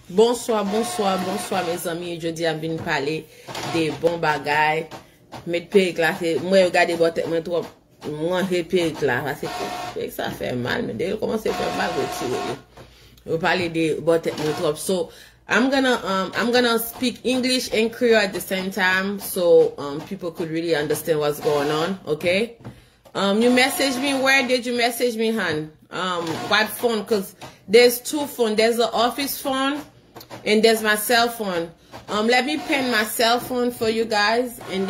Bonsoir, mes amis. Je dis à venir parler des bons bagailles. Mettre perruque là, moi, regardez votre moi trop. Moi, j'ai perruque là, parce que ça fait mal. Mais dès que commence à faire mal, vous parlez des bottes trop. So, I'm gonna speak English and Creole at the same time, so people could really understand what's going on. Okay. You message me. Where did you message me, hon? What phone? Cause there's two phones. There's the office phone, and there's my cell phone. Let me pin my cell phone for you guys, and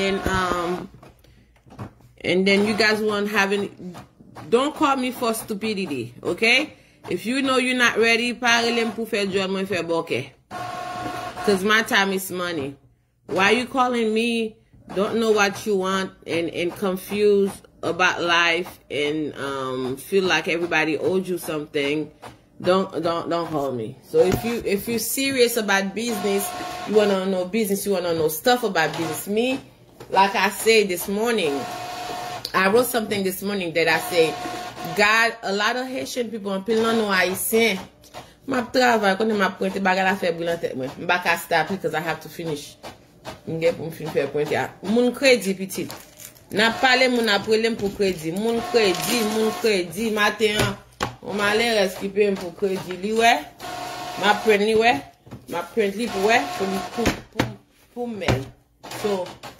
then you guys won't have any. Don't call me for stupidity, okay? If you know you're not ready, parlez pour faire job, moi faire bokeh. Cause my time is money. Why you calling me? Don't know what you want and confused about life and feel like everybody owes you something. Don't call me. So if you're serious about business, you wanna know business, you wanna know stuff about business. Me, like I said this morning, I wrote something this morning that I said, God, a lot of Haitian people and people don't know Haitien. My travail, quand m'a pointé bagarre la faire brûler tête moi. M'pa ka stop because I have to finish. M'gè pour me faire pointer. Moun crédit petit. N'a parlé moun aprelem pour crédit. Moun crédit matin. On m'a l'air skipper pour crédit li ouais. M'a prendre li ouais. M'a prendre li pour ouais pour mail. So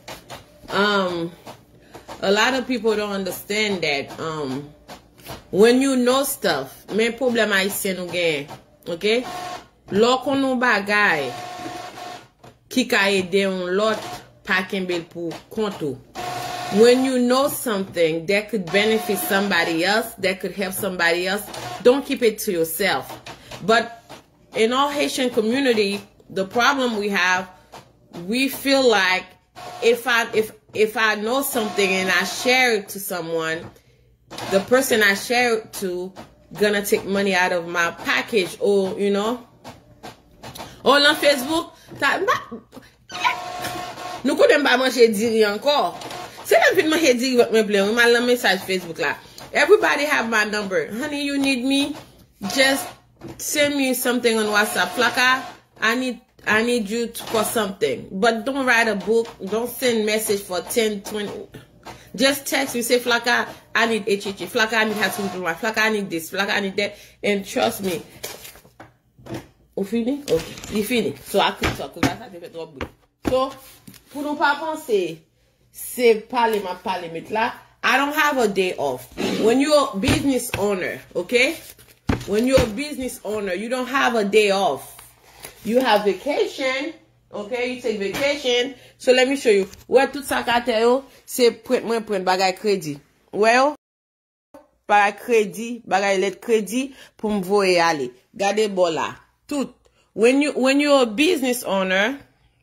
a lot of people don't understand that when you know stuff, men problem haïtien nou gen, okay? Lò kon nou bagay ki ka ede on lot pa kembel pou konto. When you know something that could benefit somebody else, that could help somebody else, don't keep it to yourself. But in our Haitian community, the problem we have, we feel like if I know something and I share it to someone, the person I share it to gonna take money out of my package, or you know. Or on Facebook, nous connaissons pas manger diri encore. C'est même film manger diri me plaît. On m'a le message Facebook là. Everybody have my number. Honey, you need me? Just send me something on WhatsApp. Flaka, I need you for something. But don't write a book. Don't send message for 10, 20. Just text me, say, Flaka, I need HHE. Flaka, I need have to do my Flaka, I need this. Flaka, I need that. And trust me. You fini? Okay. You fini. So I could talk. So, pour nous pas penser, c'est parler là. I don't have a day off. When you're a business owner, okay? When you're a business owner, you don't have a day off. You have vacation. Okay, you take vacation. So let me show you. Where tout ça ka te yo, c'est prendre bagay crédit. Well, bagay crédit, bagay let crédit pour m'voyer aller. Gade bon là. Tout. When you're a business owner,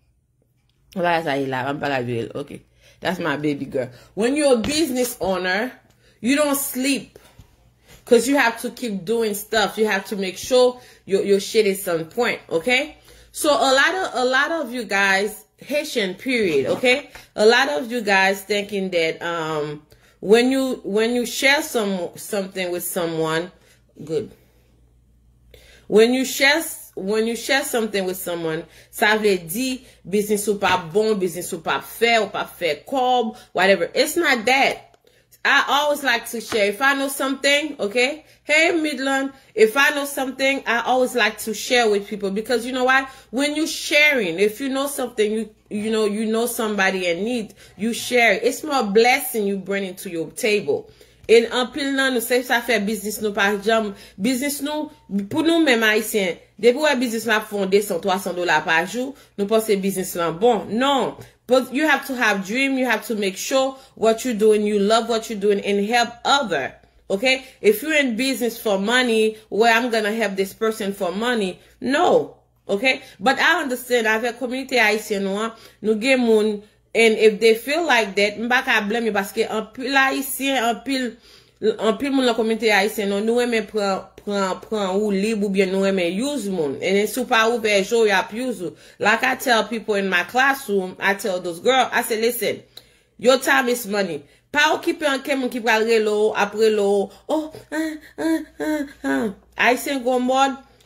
okay. That's my baby girl. When you're a business owner, you don't sleep. Cause you have to keep doing stuff. You have to make sure your shit is on point, okay? So a lot of you guys, Haitian period, okay? A lot of you guys thinking that when you share something with someone, good. When you share something with someone, ça veut dire business ou pas bon, business ou pas fait cob, whatever. It's not that. I always like to share. If I know something, okay? Hey, Midland, if I know something, I always like to share with people because you know what? When you're sharing, if you know something, you know somebody in need, you share. It's more blessing you bring into your table. Et en pile nan, nous savons ça fait business nous par exemple, business nous, pour nous même haïtiens, depuis ouais business là fondé $100-300 par jour, nous pensons business là bon. Non. But you have to have dream, you have to make sure what you're doing, you love what you're doing and help other. Okay? If you're in business for money, well, I'm gonna help this person for money. No. Okay? But I understand, avec communauté haïtienne, nous gen moun. And if they feel like that, m'pa ka blame parce que en pile haïtien, en pile moun la communauté haïtienne, nous aime prend ou libre ou bien nous aime use moun. And then sou pa ouvert jour yap use. Like I tell people in my classroom, I tell those girls, I say, listen, your time is money. Pa occupé en kem moun ki pral relo, après lo, oh, haïtien gon mode,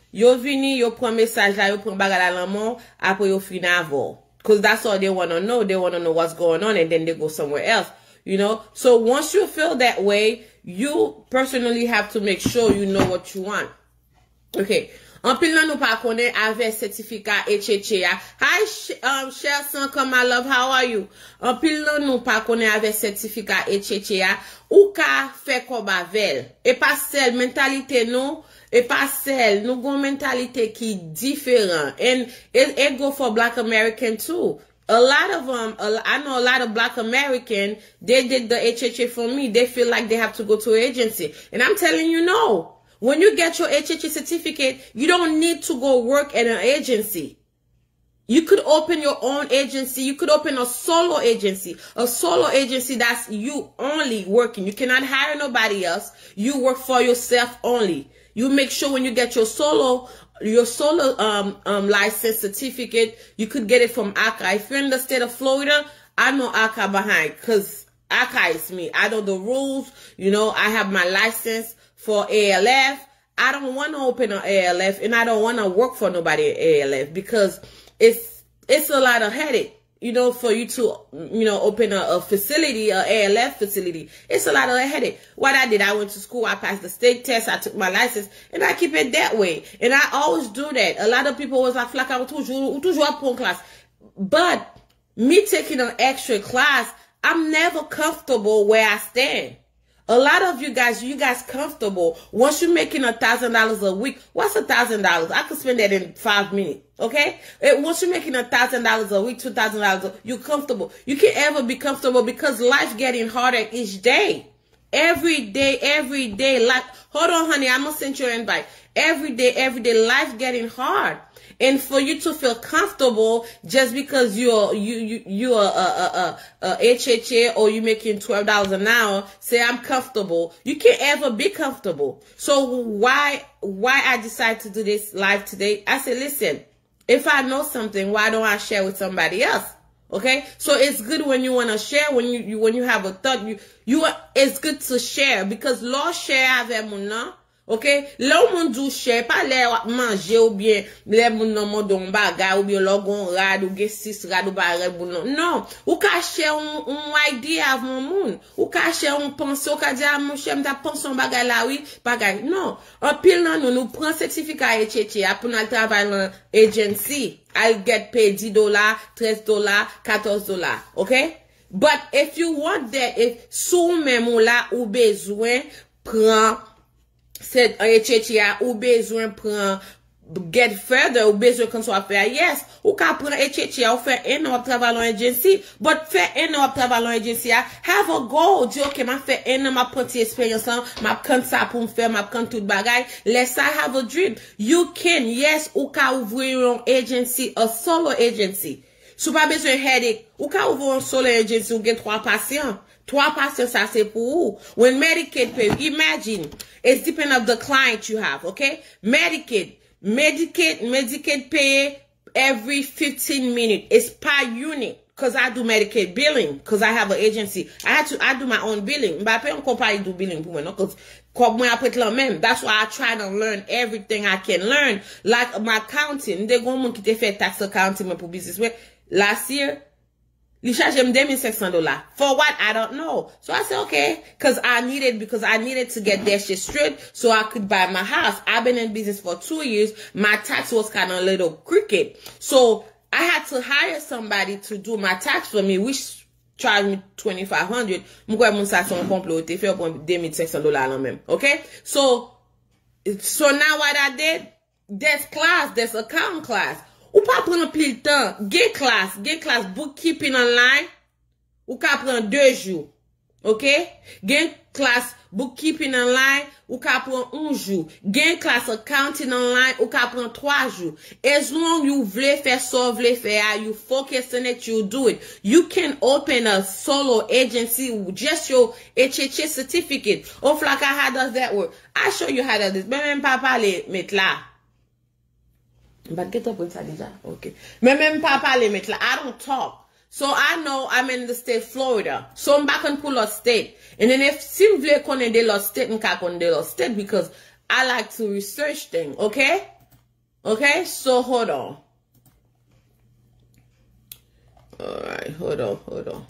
yo vini, yo prend message la, yo prend bagala l'amon, après yo fin avon. Because that's all they want to know. They want to know what's going on, and then they go somewhere else. You know? So once you feel that way, you personally have to make sure you know what you want. Okay. En pile nan nou pa konen avec certificat HHA. Hi, Shelson, come my love, how are you? En pile nan nou pa konen avec certificat HHA, ou ka fait comme avec. Et pas celle mentalité non, et pas celle nous gon mentalité qui différent. And it go for Black American too. A lot of I know a lot of Black American, they did the HHA for me. They feel like they have to go to an agency. And I'm telling you, no. When you get your HHA certificate, you don't need to go work at an agency. You could open your own agency. You could open a solo agency. A solo agency that's you only working. You cannot hire nobody else. You work for yourself only. You make sure when you get your solo license certificate, you could get it from ACA. If you're in the state of Florida, I know ACA behind, because ACA is me. I know the rules. You know, I have my license for ALF. I don't want to open an ALF, and I don't want to work for nobody at ALF, because it's a lot of headache, you know, for you to, you know, open a facility, a ALF facility. It's a lot of headache. What I did, I went to school, I passed the state test, I took my license, and I keep it that way. And I always do that. A lot of people was like, Flaka, toujours apprendre class. But me taking an extra class, I'm never comfortable where I stand. A lot of you guys comfortable. Once you're making $1,000 a week, what's $1,000? I could spend that in 5 minutes. Okay? Once you're making $1,000 a week, $2,000, you're comfortable. You can't ever be comfortable because life getting harder each day. Every day, life. Hold on, honey. I'm gonna send you an invite. Every day, life getting hard. And for you to feel comfortable just because you're a HHA or you're making $12 an hour, say I'm comfortable. You can't ever be comfortable. So why I decided to do this live today? I said, listen, if I know something, why don't I share with somebody else? Okay, so it's good when you want to share, when you have a thought, it's good to share, because l'on share avec mon nom. Okay, l'on moun dou share, pas lè manger ou bien lè moun nan moun don bagay ou bien lò gon rad ou gen 6 rad ou bagay moun non. Non, ou ka share un idea av mon moun. Ou ka share un pensée, ou ka di mon chè m'ta pensé bagay la oui, bagay. Non, en pile nan nou prend certificat HHA pour nous travailler dans agency. I get paid $10, $13, $14, okay? But if you want that, if sou même ou la ou besoin prend cette HHA ou besoin prend get further ou besoin qu'on soit faire, yes, ou ka prend HHA ou faire un an travail en agency, but faire un an travail en agency, have a goal, di ok, ma fait un an, ma prend expérience là, ma prend ça pour me faire, ma prend tout bagay, let's have a dream. You can, yes, ou ka ouvrir un agency, a solo agency. Sou pas besoin headache, ou ka ouvrir un solo agency ou gen 3 patients. 3 patients, ça c'est pour vous. When Medicaid pay, imagine, it's depend of the client you have, okay? Medicaid pay every 15 minutes. It's per unit. Cause I do Medicaid billing. Cause I have an agency. I do my own billing. But I pay on company do billing for me, no? Cause that's why I try to learn everything I can learn. Like my accounting. They go mon qui te fait tax accounting pour business. Last year, li charge me $2,600. For what? I don't know. So I said, okay. Because I needed to get that shit straight so I could buy my house. I've been in business for 2 years. My tax was kind of a little crooked. So I had to hire somebody to do my tax for me, which charged me $2,500. Mwen moun sa son complot te fait pour $2,600 nan même. Okay? So now what I did, there's account class. Ou pas prendre plus de temps. Gen class bookkeeping online. Ou ka prendre 2 jours. OK? Gen class bookkeeping online. Ou ka prendre 1 jour. Gen class accounting online. Ou ka prendre 3 jours. As long you vle faire so vle faire, you focus on it, you do it. You can open a solo agency with just your HHA certificate. Oh, Flaka, how does that work? I show you how that is. Même pas parler met là. But get up with Sadija. Okay. Même pas parler met là. I don't talk. So I know I'm in the state Florida. So I'm back and pull a state. And then if sim vle konnen de lot state, m'ka konnen de lot state because I like to research things, okay? Okay, so hold on. All right, hold on.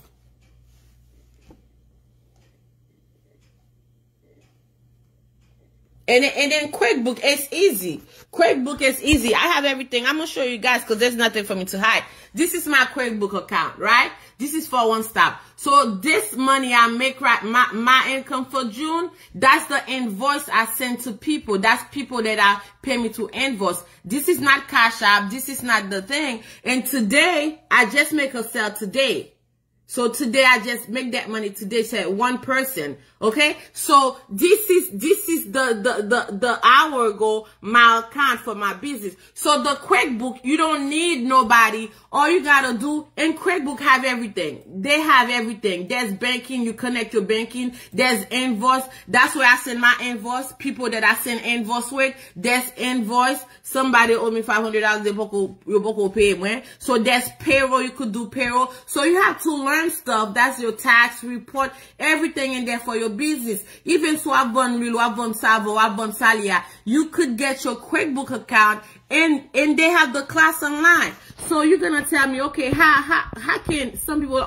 And then QuickBook is easy. QuickBook is easy. I have everything. I'm going to show you guys because there's nothing for me to hide. This is my QuickBook account, right? This is for One Stop. So this money I make, right, my income for June, that's the invoice I send to people. That's people that I pay me to invoice. This is not Cash App. This is not the thing. And today, I just make a sale today. So today I just make that money today, say one person. Okay. So this is the hour ago, my account for my business. So the QuickBook, you don't need nobody. All you gotta do, and QuickBook have everything. They have everything. There's banking. You connect your banking. There's invoice. That's where I send my invoice. People that I send invoice with, there's invoice. Somebody owe me $500. You both pay me. So there's payroll. You could do payroll. So you have to learn stuff. That's your tax report. Everything in there for your business. Even so, I've done Lilo, I've done Savo, I've done Salia. You could get your QuickBook account and they have the class online. So you're gonna tell me, okay, how can some people,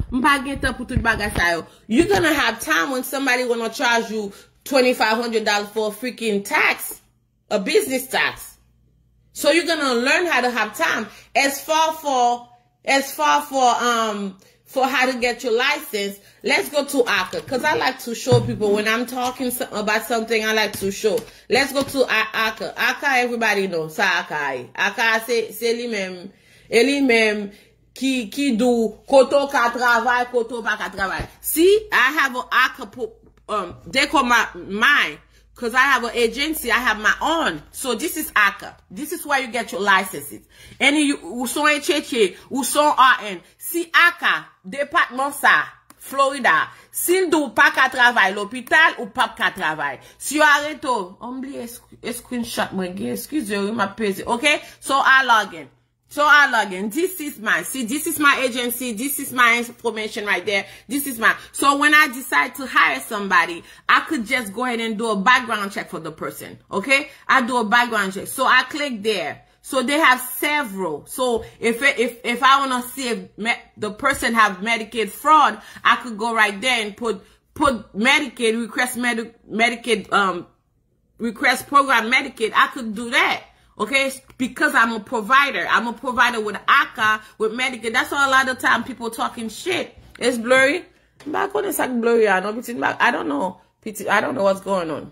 you're gonna have time when somebody wanna charge you $2,500 for a freaking tax, a business tax. So you're gonna learn how to have time. As far for how to get your license, let's go to ACA, because I like to show people when I'm talking about something. I like to show. Let's go to ACA. ACA, everybody knows. Ça ACA. ACA, c'est lui-même qui do koto ka travail, koto pa ka travail. See, I have an ACA, they call mine. Because I have an agency, I have my own. So this is ACA. This is where you get your licenses. Any ou son HHA, ou son RN. Si ACA, département ça, Florida, s'il do pas ka travail l'hôpital ou pas ka travail. Si you arrête, oublie screenshot moi, excusez-moi, m'a pesé. Okay? So I log in. This is mine. See, this is my agency. This is my information right there. This is mine. So when I decide to hire somebody, I could just go ahead and do a background check for the person. Okay? I do a background check. So I click there. So they have several. So if I want to see if the person have Medicaid fraud, I could go right there and put Medicaid, request Medicaid, request program Medicaid. I could do that. Okay, because I'm a provider. I'm a provider with ACA, with Medicaid. That's why a lot of time people talking shit. It's blurry. Back on it's like blurry. I don't know. I don't know what's going on.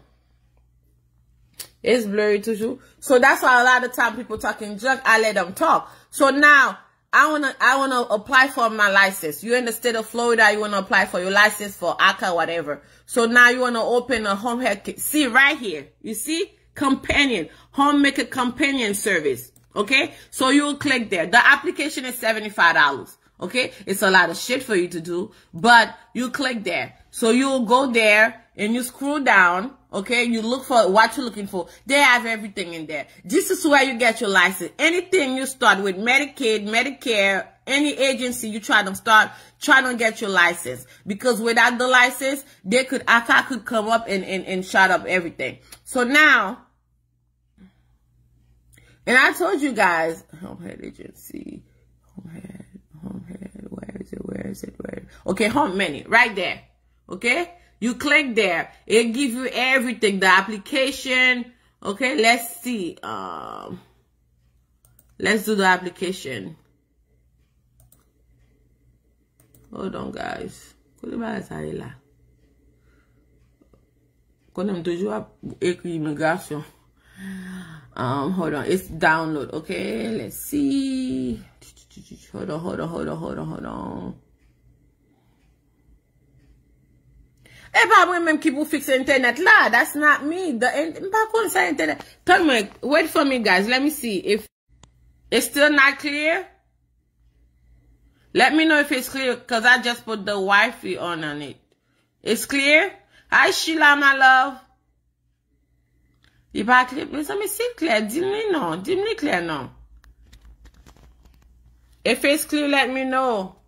It's blurry too. So that's why a lot of time people talking junk. I let them talk. So now I wanna apply for my license. You're in the state of Florida. You wanna apply for your license for ACA, whatever. So now you wanna open a home health care. See right here. You see? Companion, homemaker companion service. Okay, so you'll click there. The application is $75. Okay, it's a lot of shit for you to do, but you click there. So you'll go there and you scroll down. Okay, you look for what you're looking for. They have everything in there. This is where you get your license. Anything you start with, Medicaid, Medicare, any agency you try to get your license. Because without the license, ACA could come up and shut up everything. So now, and I told you guys, Homehead agency, Homehead, where is it? Okay, Home Many, right there. Okay, you click there. It gives you everything, the application. Okay, let's see. Let's do the application. Hold on, guys. Hold on, it's download. Okay, let's see. Hold on. Eh, pas moi-même qui pour fixer internet là. That's not me. Pas comme ça internet. Tell me, wait for me, guys. Let me see if it's still not clear. Let me know if it's clear, because I just put the Wi-Fi on it. It's clear? Hi, Sheila, my love. Il pas clear. Mais ça me c'est clair. Dis-moi non. Dis-moi clair non. If it's clear, let me know.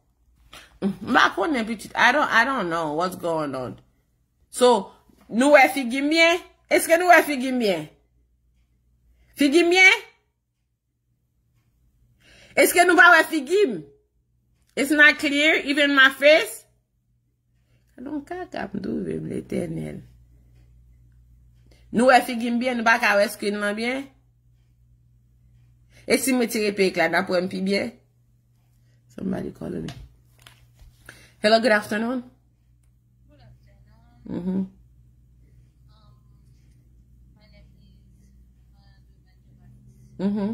I don't know what's going on. So, nous est figi bien? Est-ce que nous est figi bien? Figi bien? Est-ce que nous pas figim? It's not clear, even my face? Non, kaka m'douve l'éternel. Nous figim bien, nous pas ka screen nan bien? Et si me tire pek là, d'après m'pi bien? Somebody calling me. Hello, good afternoon. Good afternoon. My name is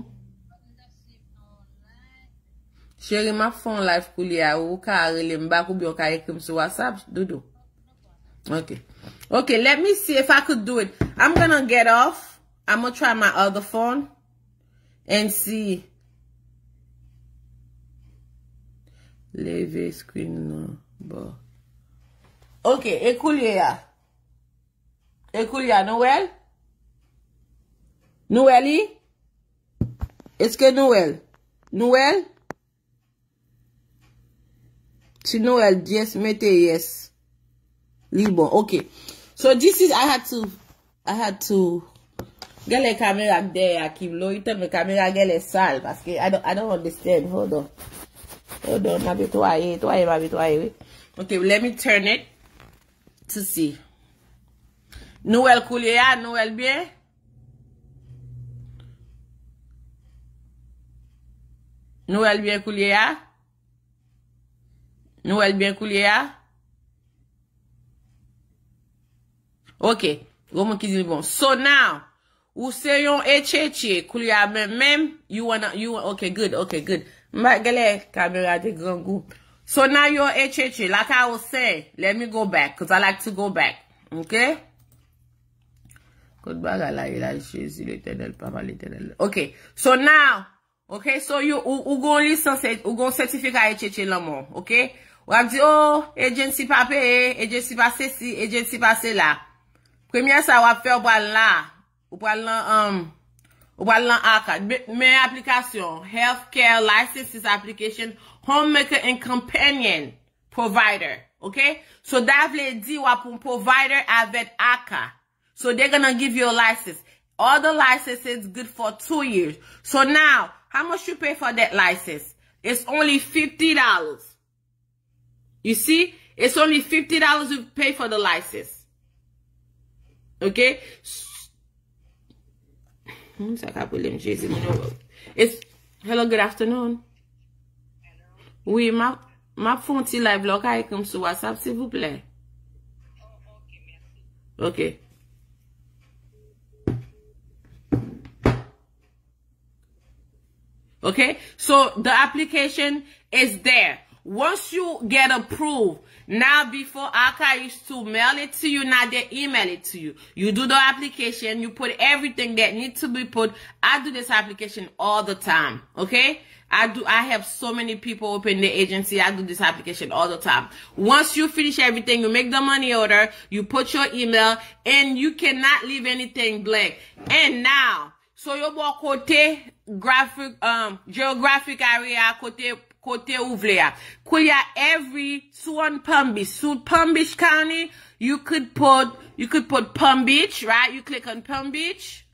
Chérie, ma phone live koulia ou ka rele m'bak ou bien ka ekrim sur WhatsApp, Dodo. Okay. Okay, let me see if I could do it. I'm gonna get off. I'm gonna try my other phone and see. Leave screen no. Bon. Okay, ekoulia. Ekoulia, Noël? Noël? Est-ce que Noël? Noël? Si Noël, yes, mette yes. Libon, okay. So this is, I had to get the camera there, Kim Lo. You tell me camera get a sal, parce que I don't understand. Hold on, okay, let me turn it to see. Noël Koulia, Noël bien? Noël bien Koulia? Noël bien Koulia? Okay, bon. So now, ou se yon echeche Koulia même you wanna okay, good. Magale camera de grand goût. So now you're echeche, like I was saying, let me go back, because I like to go back. Okay? Okay, so now, okay, so you ou gon licence ou gon certificat echeche l'amour, okay? Ou ap di, oh, agency pa paye, agency pa se si, agency pa se la. Premier sa wap fe ou pral lan ACA. Men application, healthcare licenses application, homemaker and companion provider, okay? So that vle di wap un provider avec ACA. So they're gonna give you a license. All the licenses good for 2 years. So now, how much you pay for that license? It's only $50. You see? It's only $50 you pay for the license. Okay? It's hello, good afternoon. Hello. Oui, ma phone ti live là, ka comme sur WhatsApp, s'il vous plaît. Oh, okay, merci. Okay. Okay, so the application is there. Once you get approved, now before ACA used to mail it to you, now they email it to you. You do the application, you put everything that needs to be put. I do this application all the time, okay? I have so many people open the agency. I do this application all the time. Once you finish everything, you make the money order, you put your email, and you cannot leave anything blank. And now, so you walk côté geographic area, côté ouvrier. Kuya every Suwon Palm Beach, Palm Beach County, you could put Palm Beach, right? You click on Palm Beach.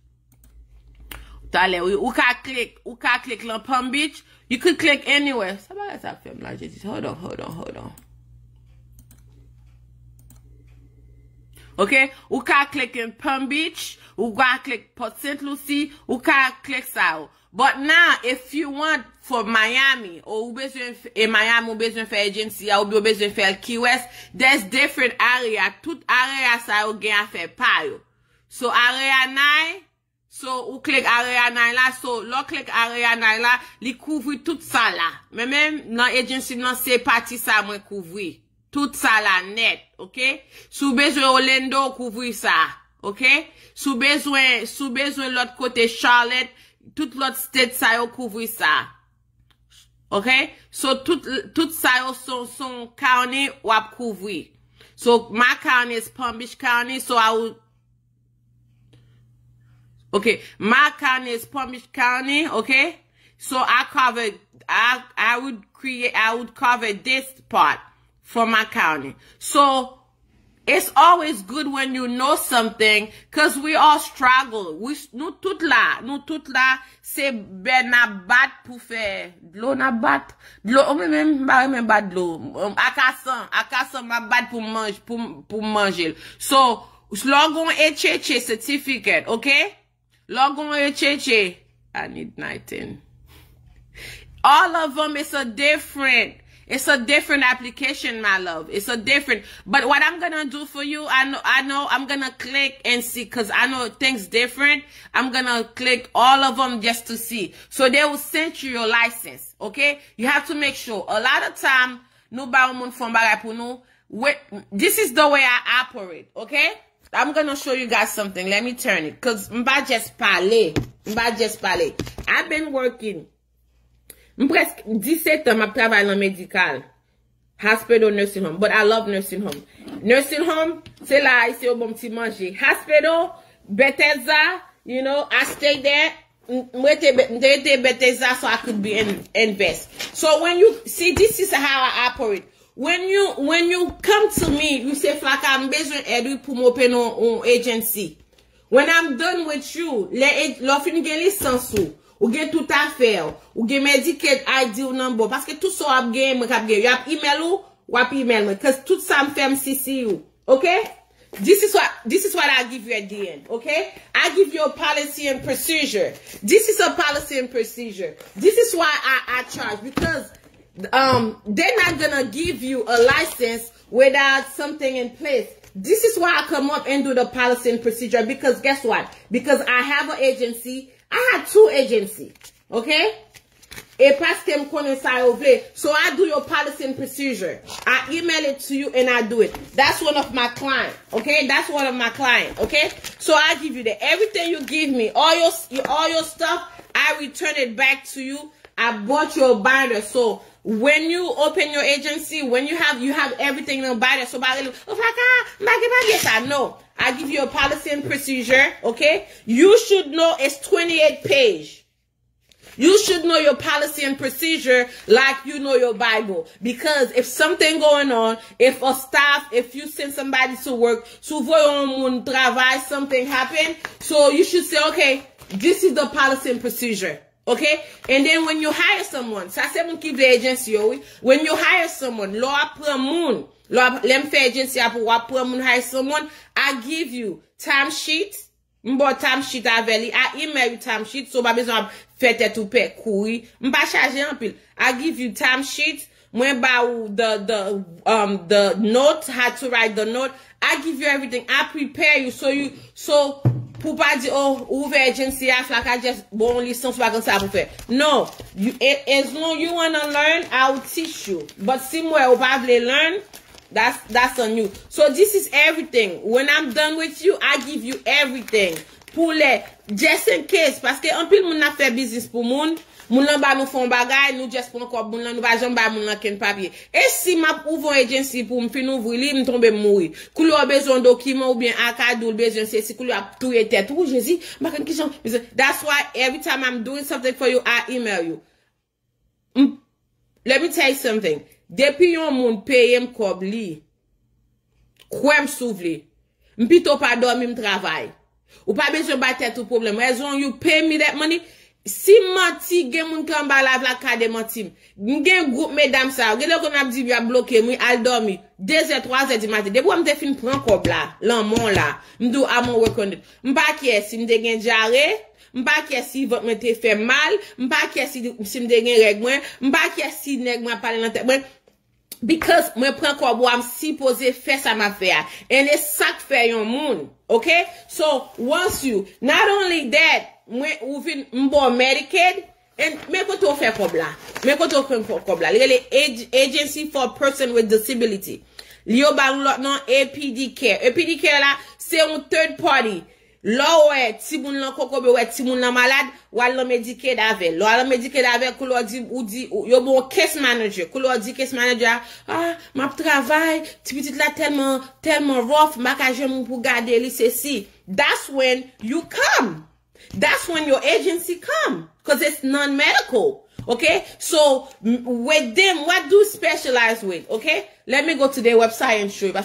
Ou ka click on Palm Beach. You could click anywhere. Hold on. Okay? Ou ka click in Palm Beach, ou ka click Port St. Lucie, ou ka click ça. But now, if you want for Miami, ou Miami ou besoin faire agency, ou besoin faire Key West, there's different area. Tout area ça ou gen a fait pa yo. So area 9, so ou click area 9 là, so lo click area 9 là, li couvre tout ça là. Mais même dans agency non c'est parti ça moi couvrir. Tout ça là net, OK? Sous besoin Orlando couvrir ça, OK? Sous besoin l'autre côté Charlotte, tout l'autre state ça yo couvrir ça. OK? So tout ça yo son county ou ap couvrir. So my county is Palm Beach County, so my county is Palm Beach County, okay? So I would cover this part for my county. So it's always good when you know something, cause we all struggle. Nous tout là, c'est ben na bat pour faire. L'eau na bat. L'eau, même bat de l'eau. Akasan, ma bat pour manger. So, logon HHA certificate, okay? Logon HHA. I need 19. All of them, it's a different application, my love. It's a different, but what I'm gonna do for you, I know, I'm gonna click and see, cause I know things different. I'm gonna click all of them just to see. So they will send you your license, okay? You have to make sure. A lot of time, this is the way I operate, okay? I'm gonna show you guys something. Let me turn it, cause mba just parler. I've been working. Presque 17 ans, je travaille dans le médical. Hospital, nursing home. But I love nursing home. Nursing home, c'est là, ici, au bon petit manger. Hospital, Bethesda, you know, I stayed there. Bethesda, so I could be invest. So when you, see, this is how I operate. When you come to me, you say, Flaka, I'm besoin d'aide pour m'open an agency. When I'm done with you, l'offre gen licence ou gen tout affaire, ou gen Medicaid ID ou number, parce que tout ça ap gen, you ap email ou ap email me, cause tout ça m'fait CC you, okay? This is what I give you at the end, okay? I give you a policy and procedure. This is a policy and procedure. This is why I charge, because they're not gonna give you a license without something in place. This is why I come up and do the policy and procedure, because guess what? Because I have an agency. I had 2 agencies, okay? Et parce que m'konne sa yo vle. So I do your policy and procedure. I email it to you and I do it. That's one of my clients, okay? That's one of my clients, okay? So I give you everything you give me, all your stuff, I return it back to you. I bought you a binder. So when you open your agency, when you have everything in a binder. So yes, I know. I give you a policy and procedure, okay? You should know it's 28 page. You should know your policy and procedure like you know your Bible. Because if something going on, if you send somebody to work, something happen, so you should say, okay, this is the policy and procedure. Okay? And then when you hire someone, ça c'est mon qui veut agency, oui. When you hire someone, lo apre moun, lem fe agency apre apre moun hire someone, I give you timesheet, mbo timesheet aveli, I email you timesheet, so ba bezon fete tout pe koui, mba charge en pile. I give you timesheet, mwen ba ou the note, how to write the note. I give you everything. I prepare you so pour pas dire, oh, ouvre agency, I just bon licence pas comme ça pour faire. No, as long you wanna learn, I will teach you. But si moi ou pas vle learn, that's on you. So this is everything. When I'm done with you, I give you everything. Pour les, just in case, parce que en pile moun a fait business pour moun nan ba nou fon bagay, nou just pon kop moun nan, nou ba jam ba moun nan ken papier. Et si ma ouvre agency pour m'fin ouvri li, m'tombe mouri. Kou lo besoin document ou bien akadou, besoin c'est si kou lo ap touye tête. Ou Jésus, ma ken kishan. That's why every time I'm doing something for you, I email you. Let me tell you something. Depuis yon moun paye m'kob li, kwem souvli, m'pito pa dormi m'travay. Ou pas besoin ba tête ou problème. Raison you pay me that money. Si menti gen moun kan ba la ka de mentim. Gen groupe mesdames ça, gen le kon ap di a bloqué moi al dormi 2h 3h du matin. Depuis m'te fin prend kob là, l'amon là. M'dou a mon work on it. M'pa ki si m'te gen diarrhée, m'pa ki si votre me te fait mal, m'pa ki si m'te gen règle moi, m'pa ki si nèg moi parler dans tête moi. Because moi prend kob ou am supposé faire ça m'a faire. And it's sac fait yon moun. Okay? So once you, not only that, mwen ouvin mbo Medicaid, and me koto fe kobla. Me koto fe kobla. Li Agency for Person with Disability. Li yo ba lot non APD Care. APD Care la, c'est un third party. Lo we, ti moun lan kokobe we, ti moun lan malade, wal lo Medicaid ave. Lo al Medicaid ave, kou lo di, ou di, yo bon case manager. Kou lo di case manager, map travail, ti petit la tellement rough, makaje moun pou gade li se si. That's when you come. That's when your agency come. Because it's non-medical. Okay? So, with them, what do you specialize with? Okay? Let me go to their website and show you. Because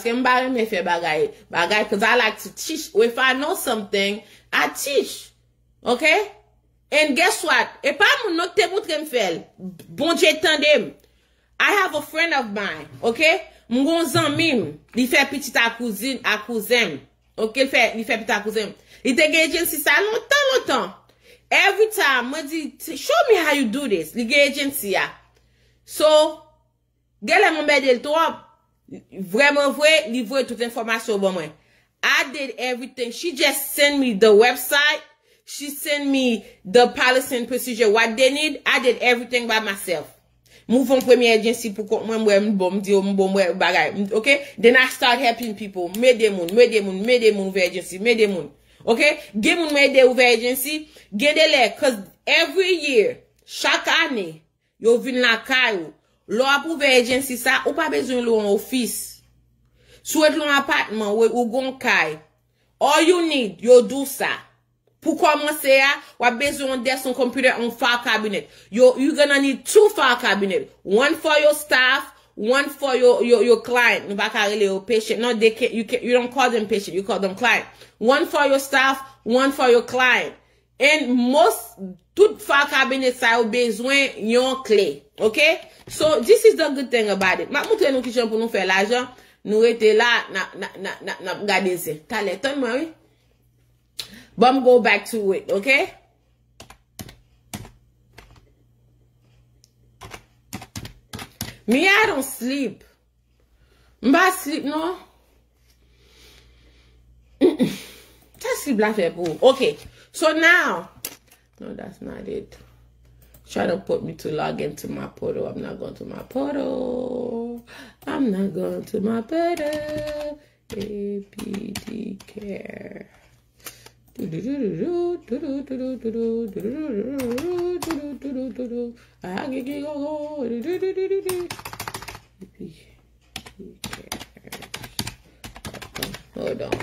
I like to teach. If I know something, I teach. Okay? And guess what? If I'm not able to fail, bon Dieu tandem. I have a friend of mine, okay? M'gon zanmim, li fait petit à cousin. Okay, li fait petit à cousin. Il te gen agency ça longtemps. Every time, me dit, show me how you do this. Li gen agency ya. So, gele mon bedel trop. Vraiment vrai, li voit toute information bon moi. I did everything. She just sent me the website. She sent me the policy and procedure, what they need. I did everything by myself. Move on premier agency pour okay? Then I start helping people. Made them agency, okay? Give them agency, get it cause every year, chaque année, yo vin la caillou. Lo approuve agency ça, ou pas besoin de un office. Soit l'on appartement ou gon caille. All you need, yo do ça. Pour commencer, you have besoin de son computer on file cabinet. You're gonna need 2 file cabinet. One for your staff, one for your client. Your patient. No, you don't call them patient, you call them client. One for your staff, one for your client. And most tout file cabinet ça a besoin yon clé. Okay? So this is the good thing about it. Ma montre nous qui pour nous faire l'argent, nous était là na regarder ça. T'as le temps moi oui? But I'm go back to it, okay? Me, I don't sleep. I sleep, no? Just sleep like that, boo. Okay, so now, no, that's not it. Try to put me to log into my portal. I'm not going to my portal. I'm not going to my portal. APD care. Hold on.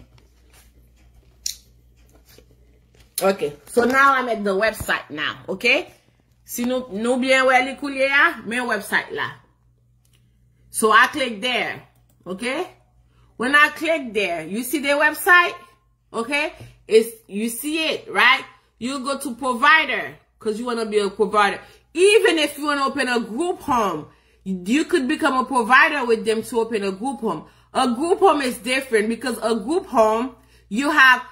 Okay, so now I'm at the website now, okay? Si nou bien wè li koulye ya, men website la. So I click there, okay? When I click there, you see the website, okay? You see it, right? You go to provider, because you want to be a provider. Even if you want to open a group home, you could become a provider with them to open a group home. A group home is different because a group home, you have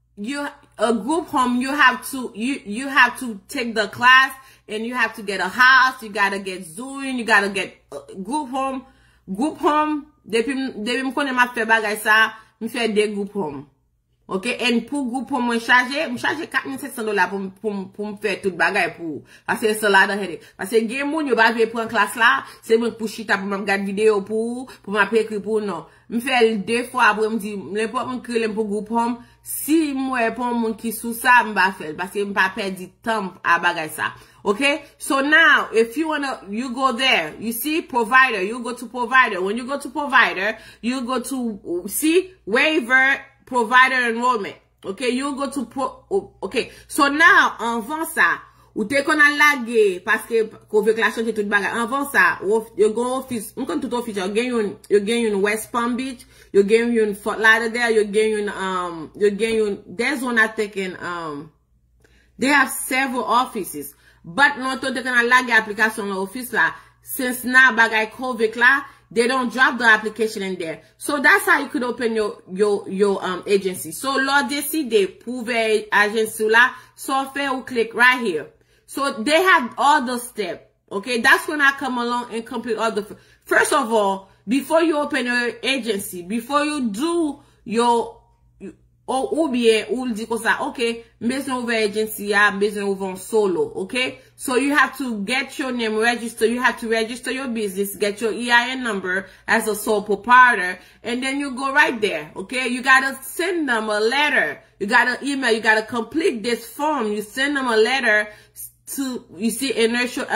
to take the class and you have to get a house, you gotta get Zoom, you gotta get group home. Group home, depuis m'konne m'a fait bagay ça, m'fait des group home. Okay, and pour group home moi charge $4,700 pour me faire tout bagay pour parce que c'est là dans headache. Parce que gen moun yo ba vle prendre classe là, c'est moi pour chita pour me regarder vidéo pour m'apprendre pour non. Me fait 2 fois après me dit n'importe mon créer pour group home, si moi pour moun qui sous ça m'ba faire parce que m'pa perdre temps à bagay ça. Okay, so now if you go there, you see provider, you go to provider. When you go to provider, you go to see waiver provider enrollment. Okay, you go to okay. So now, avant ça, ou te kon a lage, parce que, avec la chante tout bagay, avant ça, you go office, m'kon tout office, you gen yon West Palm Beach, you gen yon Fort Lauderdale, you gen yon, there's one I think in, they have several offices. But non to te kon a lage application in office la, since now bagay COVID la, they don't drop the application in there. So that's how you could open your agency. So Lord décide pour agency là, so fait ou click right here. So they have all the steps. Okay, that's when I come along and complete all the. First of all, before you open your agency, before you do your ou bien ou dit comme ça, okay, besoin ouvrir agency ya, besoin ouvrir solo, okay? So you have to get your name registered, you have to register your business, get your EIN number as a sole proprietor, and then you go right there, okay? You gotta send them a letter, you gotta email, you gotta complete this form, you send them a letter to, you see, inertial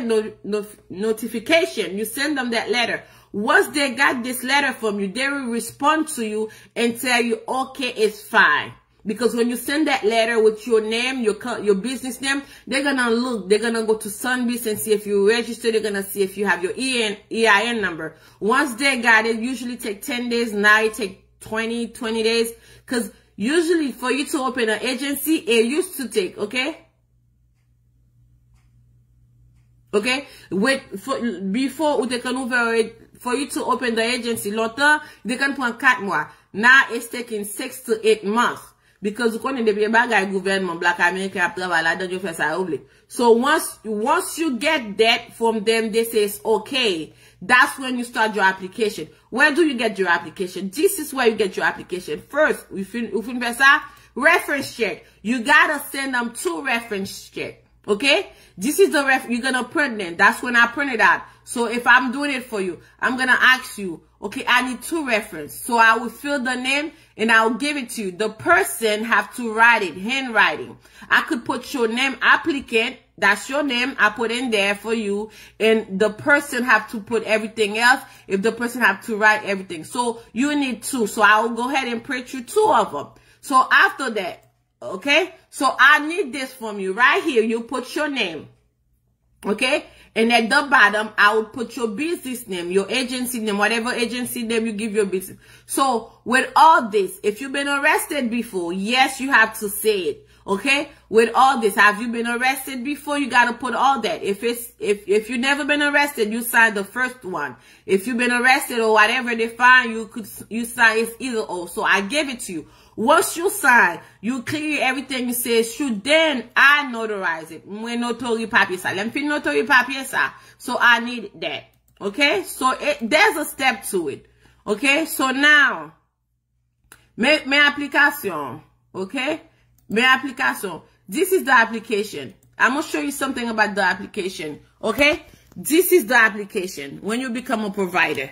notification, you send them that letter. Once they got this letter from you, they will respond to you and tell you, okay, it's fine. Because when you send that letter with your name, your business name, they're gonna look. They're gonna go to Sunbeast and see if you registered. They're gonna see if you have your EIN number. Once they got it, usually take 10 days. Now it take 20 days. Because usually for you to open an agency, it used to take, okay? Okay? Before they can ouvrir, for you to open the agency, longtemps, they can prend 4 mois. Now it's taking 6 to 8 months. Because you connais depuis bagay gouvernement black American a travail là dedans, you fais ça oublier. So once you get that from them, they say it's okay. That's when you start your application. Where do you get your application? This is where you get your application. First, you fin ça, reference check. You gotta send them 2 reference check. Okay? This is the you're gonna print them. That's when I print it out. So if I'm doing it for you, I'm gonna ask you, okay, I need 2 references. So I will fill the name and I will give it to you. The person have to write it, handwriting. I could put your name, applicant, that's your name, I put in there for you. And the person have to put everything else if the person have to write everything. So you need 2. So I will go ahead and print you 2 of them. So after that, okay, so I need this from you. Right here, you put your name. Okay? And at the bottom, I will put your business name, your agency name, whatever agency name you give your business. So with all this, if you've been arrested before, yes, you have to say it. Okay? With all this, have you been arrested before? You gotta put all that. If you've never been arrested, you sign the first one. If you've been arrested or whatever they find, you sign it's either or. So I give it to you. Once you sign, you clear everything you say should, then I notarize it. Mwen notary papier sa. Lem fin notary papier sa. So I need that. Okay? So there's a step to it. Okay? So now, mes application. Okay? Mes application. This is the application. I'm going to show you something about the application. Okay? This is the application when you become a provider.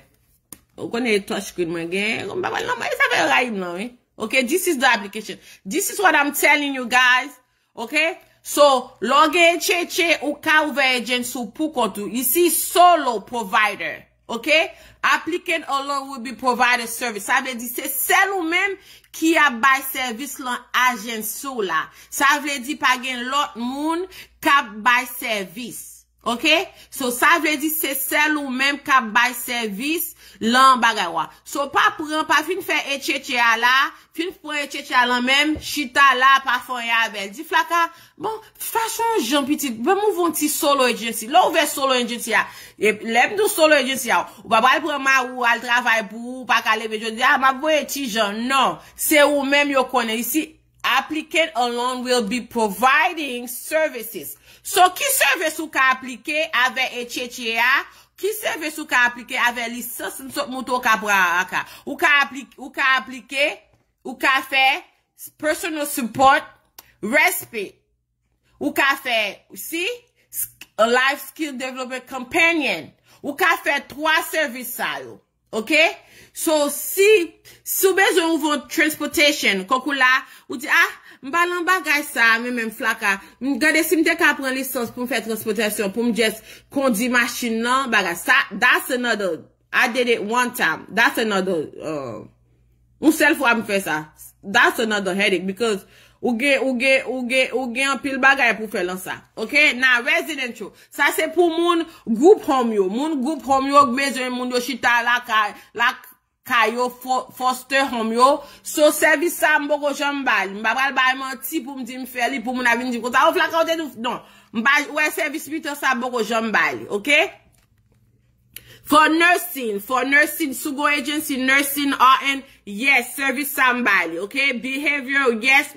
Okay, this is the application. This is what I'm telling you guys. Okay? So, login cheche ou ka ouve agency pou kontou. Ici, solo provider. Okay? Applicant alone will be provided service. Ça veut dire, c'est celle ou même qui a bay service lan agency la. Ça veut dire, pa gen l'autre moun ka bay service. Okay? So, ça veut dire, c'est celle ou même ka bay service lan bagaywa. So, pa fin fè etcheche la, fin prend etcheche la même, chita la, pa fon yavel. Di flaka, bon, façon jan petit, ben mouvon ti solo agency. Là, ouve solo agency ya. Lem do solo agency ya. Ou pa bal prend ma ou al travail pou, pa ka leve jodi, ma voye ti jan. Non. C'est ou même yo konnen. Ici, applicant alone will be providing services. So, ki service ou ka appliquer avec etcheche ya? Qui service ou ka appliquer avec licence n'sot mouto ka pra ou ka appliquer ou ka fait personal support respite ou ka fait aussi a life skill development companion ou ka fait 3 services ça yo. Okay? So si besoin ou vont transportation kokou la ou di m'balan bagay ça même flaka m'gade si m'te ka prend licence pour faire transportation pour m'just conduire machine nan bagay ça that's another I did it one time that's another une seule fois m'fait ça that's another headache because ou gen un pile bagay pour faire lan ça. Okay? Now residential ça c'est pour moun group home yo besoin moun yo chita la kayo foster home yo so service ça mboko jambal mbabal bay menti pour m'di m'fè li pour moun avin di ko ça ou flaka ou te non mba ouais service bito ça mboko jambal. Okay? For nursing, Sugo agency, nursing, RN, yes, service somebody, okay? Behavior, yes,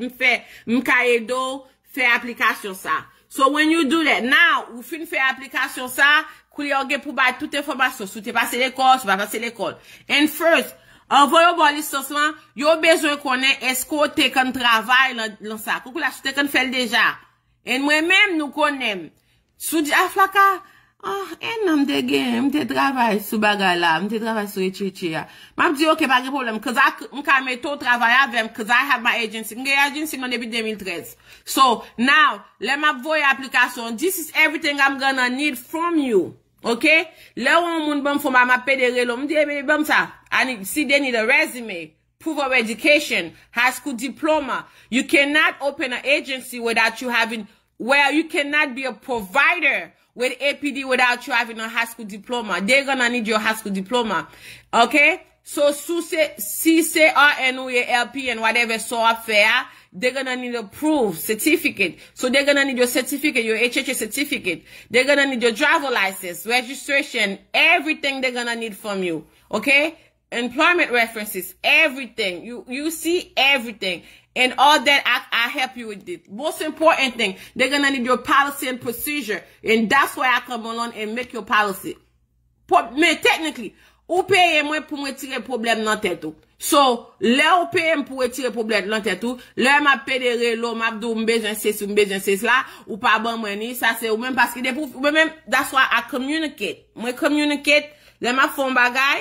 m'kaedo, fait application ça. So when you do that, now, ou fin fait application ça, kou yoge pou bay toute information, sou te passe l'école, sou pa passe l'école. And first, envoyo bon licenciement, yo besoin konnen esko te kan travail lan ça. Kou la sou te kan fel déjà. And moi-même nou konnen. Sou di aflaka, en m'te gen, m'te travail sou bagay la, m'te travail sou etcheche ya. M'ap di ok, pas de problème, cause m'ka meto travail avem, cause I have my agency. M'ge agency nan depuis 2013. So, now, let m'ap voye application. This is everything I'm gonna need from you. Okay? Le ou moun bam foma ma pedere lo, m'di bam sa. Si they need a resume, proof of education, high school diploma. You cannot open an agency without you having, well, you cannot be a provider with APD without you having a high school diploma. They're gonna need your high school diploma. Okay? So, si c'est RN ou LP and whatever so affair, they're gonna need a proof certificate. So they're gonna need your certificate, your HHA certificate. They're gonna need your driver license, registration, everything they're gonna need from you. Okay? Employment references, everything. You see everything. And all that, I help you with it. Most important thing, they're gonna need your policy and procedure. And that's why I come along and make your policy. But technically, ou paye moi pour me tirer problème dans tête tout. So, là ou paye pour tirer problème dans tête tout, là m'a pédéré l'eau, m'a dou m'besoin c'est là, ou pas bon moi ni, ça c'est ou même parce que des pour même, that's why I communicate. Moi communicate, là m'a font bagay,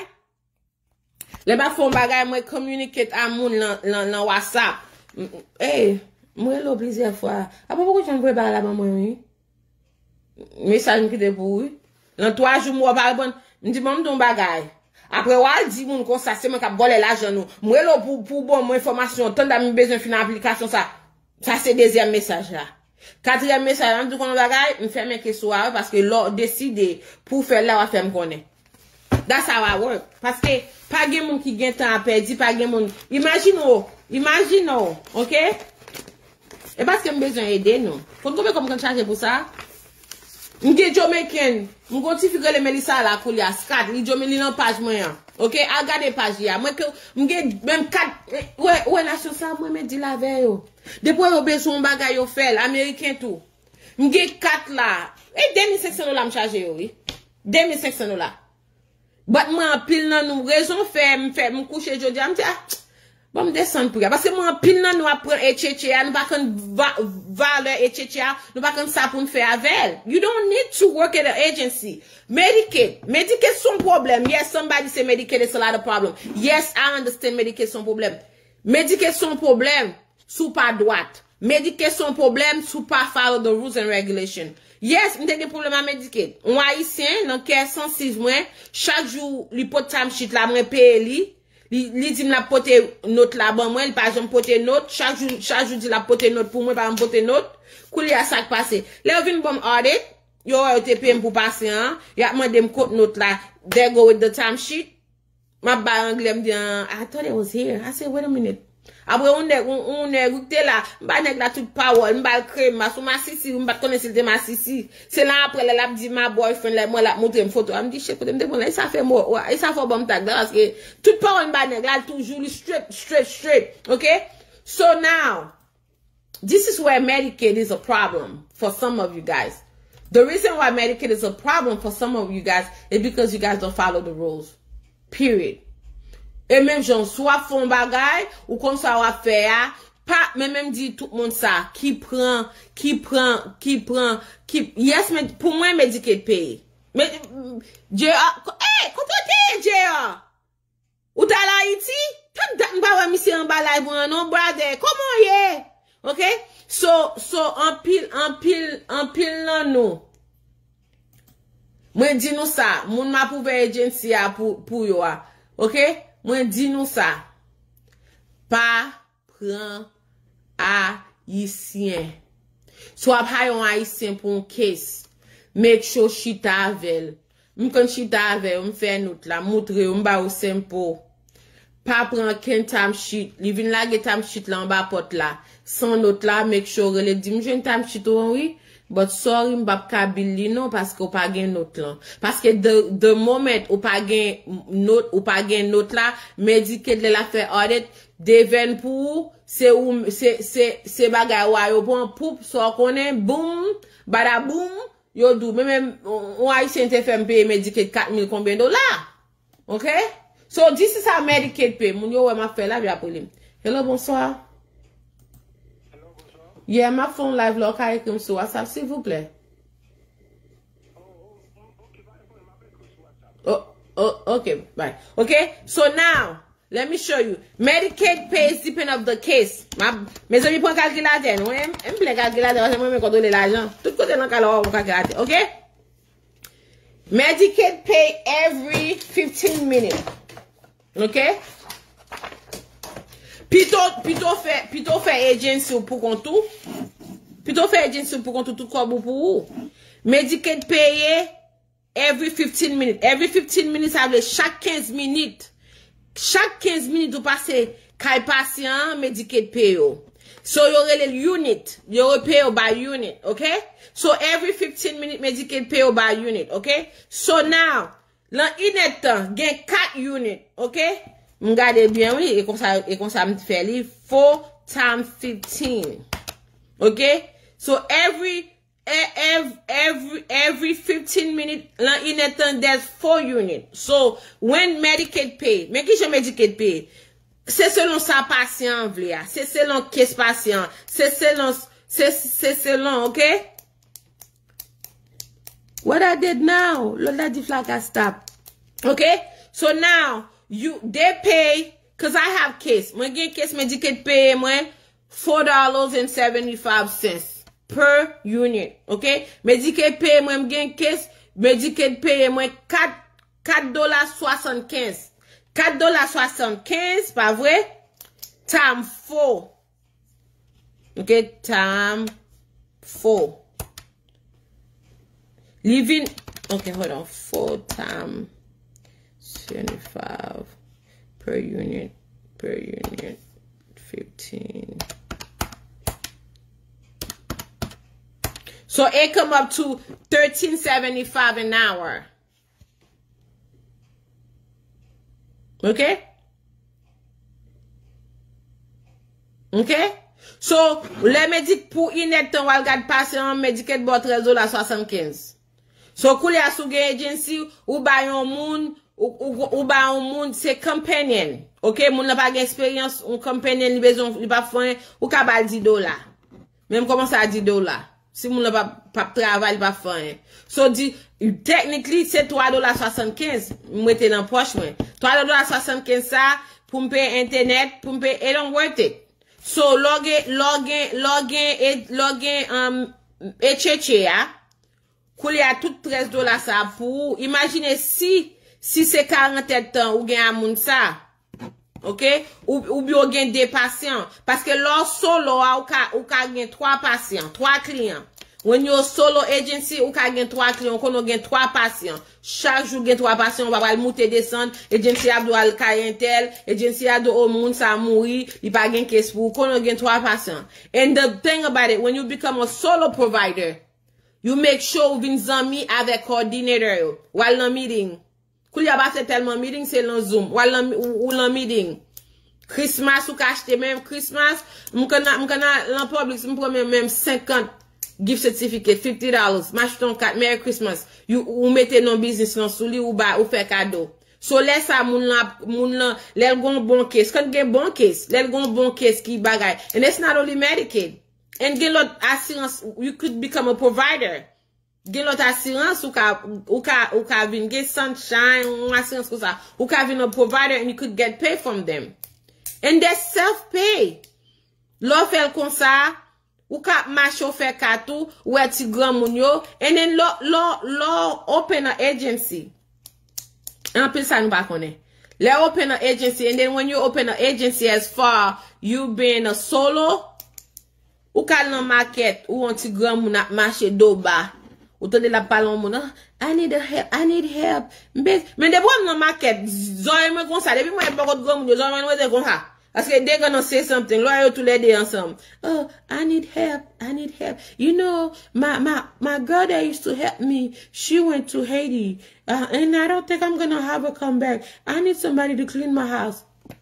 moi communicate à moun dans WhatsApp. Hey, moi l'eau plusieurs fois. Après pourquoi tu me parler là moi oui? Message qui te pour oui. Dans 3 jours moi pas bon, m'di bon ton bagay. Après wal di moun kon ça c'est moi qui volé l'argent nous. Moi là pour bon information, tant d'ami besoin fin application ça. Ça c'est deuxième message là. Quatrième message, on dit qu'on bagay, me ferme que soir parce que l'on décide pour faire là va faire me connaître. That's how I work. Parce que pas gen moun qui gen temps à perdre, pas gen moun. Imagine, OK? Et parce que me besoin aider nous. Faut combien comme qu'on charge pour ça? M'ge Jamaican, m'gontifie le Melissa la koulia skat, li Jamaican nan page moyen. OK, a garder page ya. Moi que m'ge même 4 ouais nation ça moi me dit la veille yo. Depuis yo besoin bagay yo fait américain tout. M'ge 4 là. Et $2,500 me charger yo, oui. $2,500. But moi en pile nan nou raison fait me coucher jodi am ti bon me descendre pour parce que moi en pile nan nou apprend HHA nous pas kon valeur HHA nous pas kon ça pour me faire avec. You don't need to work at an agency. Medicaid son problem. Yes, somebody say Medicaid is a lot of problem. Yes, I understand Medicaid son problem. Medicaid son problème sous pas droite. Medicaid son problème sous pas follow the rules and regulations. Yes, m'te des problèmes à Medicaid. On haïtien dans care 106 mois, chaque jour li pot time sheet la moi paye li dit la pote note la ban moi, il pas jamais pote note, chaque jour dit la pote note pour moi pas me pote note. Kouli a ça passé. Là vinn bon audit, yo te paye pour passer hein. Ya demandé me compte note là. There go with the time sheet. Ma ba anglais me dit I thought it was here. I said wait a minute. Après on est goûté là, m'ba nèg la toute power, m'ba crème, ma sou ma sisi, m'ba connaître de ma sisi. C'est là après la dit ma boyfriend là moi la montrer une photo, elle me dit chef me bon là ça fait moi, ouais, ça fait bon tag parce que toute power m'ba nèg là toujours straight. Okay? So now this is where Medicaid is a problem for some of you guys. The reason why Medicaid is a problem for some of you guys is because you guys don't follow the rules. Period. Et même j'en soit font bagay ou comme ça va faire pas même dit tout le monde ça qui prend yes mais pour moi Medicaid paye mais Dieu côté Dieu ou dans Haïti tant pas monsieur en bas là non brother comment y OK so en pile non nous moi dis nous ça moun m'a pour agency pour yo OK. Moi dis nous ça. Pas prend haïtien. Soit pas un haïtien pour un case. Make sure chita avec. M'kon chita avec, on fait note là, montrer on ba au simple. Pas prendre qu'un time sheet, li vinn la get time sheet là en bas porte là. Sans note là, make sure le dit m'joine time sheet oui. But sorry m'bap ka billi non parce qu'on pas gen note là. Parce que the moment ou pas gen note là, Medicaid la fait audit, devin pour c'est bagay wa yo bon poup so connaît boom, bada boom, yo dou même on haïtien te fait payer Medicaid 4,000 combien dollars. Okay? So this is how Medicaid pay. Moun yo wè ma fait là bi apole. Hello, bonsoir. Yeah, ma phone live là, kay comme sur WhatsApp, s'il vous plaît. Oh, okay, bye. Okay, so now, let me show you. Medicaid pays depend of the case. Mes amis prennent calculateur, ouais, m'ple calculateur, c'est moi me contrôler l'argent. Tout côté dans calculateur, okay? Medicaid pay every 15 minutes. Okay? Plutôt fait agency pour compte tout. Plutôt fait agency pour compte tout quoi pour vous. Medicaid payé every 15 minutes. Every 15 minutes, ça veut dire chaque 15 minutes. Chaque 15 minutes, vous passez kay patient Medicaid pay. So you relate unit. You pay by unit, okay? So every 15 minutes Medicaid pay by unit, okay? So now, l'an inetan gen 4 unit, okay? M'gade bien oui et comme ça me fait li 4 times 15. Okay? So every 15 minutes l'an inetan there's 4 units. So when Medicaid pay, mais qui je Medicaid pay? C'est selon sa patient vle, c'est selon qu'est patient, c'est selon, okay? What I did now, Lola di flag I stop. Okay? So now they pay, cause I have case. Moi gen case Medicaid pay moi $4.75 per unit. Okay? Medicaid pay moi gen case Medicaid pay moi $4.75. $4.75, pas vrai? Time 4. Okay, time 4. Living, okay, hold on. 4 times 75 per unit, 15. So it come up to $13.75 an hour. Okay? Okay? So, le médic pour inet ton wal gade patient Medicaid bot $13.75. So, kou li a sou gen agency, ou ba yon moun, ou ba yon moun, se companion. Okay? Moun la pa gen experience, un companion li bezon, li pa fwen, ou ka bal $10. Même comment ça $10. Si moun la pa travail, li pa fwen. So, technically, c'est $3.75. Mwete nan poche mwen. $3.75 ça, pour me payer internet, pour me payer, it don't worth it. So, login, ya. Kouli a tout $13 ça pour, imaginez si c'est 47 ans, ou gen a moun ça. Ok? Ou bien gen des patients. Parce que lors solo, ou ka gen 3 patients, 3 clients. When you're solo agency, ou ka gen 3 clients, ou gen 3 patients. Chaque jour gen 3 patients, on va monter descendre, agency a do al kayentel, agency a do o moun sa mouri, li pa gen kes pou, kono gen 3 patients. And the thing about it, when you become a solo provider, you make sure ou vin zami avec coordinator yo, wal nan meeting. Kou li a ba fait tellement meeting, c'est lan Zoom, wal nan meeting. Christmas ou ka achete même Christmas, m'kana lan public, m'prome même 50 gift certificate, $50. M'achton 4 Merry Christmas. Ou mette non business nan sou li ou fait cadeau. So lè sa moun lan lèl gon bon case. Quand gen bon case, lèl gon bon case ki bagay. And it's not only Medicaid. And gen lot assurance, you could become a provider. Gen lot assurance ou ka vin gen sunshine, ou assurance ko sa. Ou ka vin a provider and you could get paid from them. And they self-pay. Lo fel kon sa, ou ka macho fe katou, ou eti gran moun yo, and then lo open an agency. An pil sa nou ba konen. Le open an agency, and then when you open an agency as far you being a solo, ou ka nan market, ou an ti gran moun ap mache do ba, ou tande la palon moun, I need help. Men de bon nan market, zoye mwen kon sa, debi mwen bakot gran moun yo, zoye mwen wè kon sa. Parce que they're gonna say something. Lawyer to let them some. Oh, I need help. You know, my girl that used to help me, she went to Haiti. And I don't think I'm gonna have her come back. I need somebody to clean my house.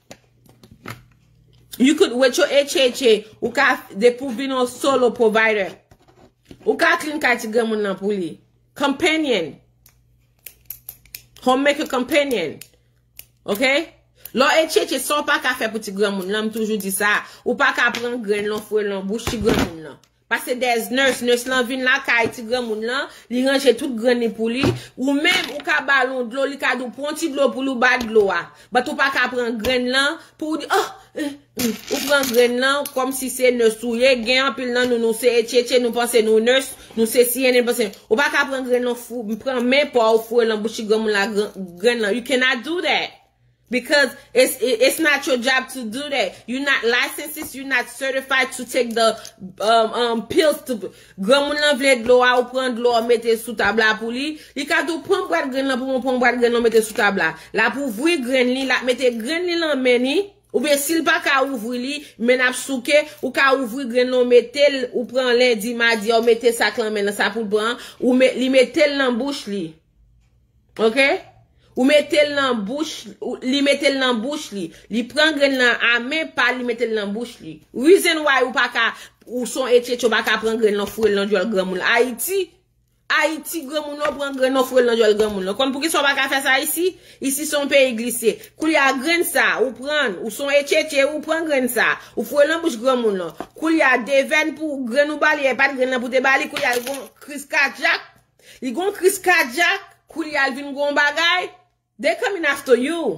You could with your HHA, ou ka de pou vin an solo provider. Ou ka clean kati gamun nan pou li. Companion. Homemaker companion. Okay? Lo HHA son pa ka fe pou ti gran moun, l'am toujou di sa, ou pa ka pran gren lan fwe lan bouche ti gran moun lan. Parce there's nurse lan vin la ka ti gran moun lan, li range tout gren ni pou li, ou même ou ka balon dlo li ka dou pon ti dlo pou li ou ba dlo a. But ou pa ka pran gren lan pou di, ou pran gren lan comme si c'est nurse ou ye gen pil nan nou se HHA nou pense nou nurse, nou se CNN pense. Ou pa ka pran gren lan fou, pran men pa ou fwe lan bouche ti gran moun la gren lan. You cannot do that. Because it's not your job to do that. You're not licensed. You're not certified to take the pills to. Grand moun nan vle d'lo ou prendre l'eau mette sous table pour li. Li ka tou prend boîte grain là pour prendre boîte grain mette sous table. La pour ouvrir grain li, la mette grain li nan meni. Ou bien s'il pas ka ouvrir li, men ap souke ou ka ouvrir grain non mettel ou prend lundi mardi ou mette ça clan men ça pour prendre ou li mettel nan bouche li. OK? Ou mettel nan bouche, li mettel nan bouche li. Li prend grain nan a main pas li mettel nan bouche li. Reason why ou pas ka ou son etche ba ka prend grain nan fouel nan jol grand moun. Haïti grand moun nan prend grain nan fouel nan jol grand moun. Kon pour qui son pas ka faire ça ici? Ici son pays glissé. Kou y a grain ça ou prend ou son etche ou prend grain ça ou fouel nan bouche grand moun nan. Kou y a deven pour grain ou bali pas de grain nan pour te bali kou y a gon crise cardiaque. Li gon crise cardiaque, kou y a vinn gon bagay. They're coming after you.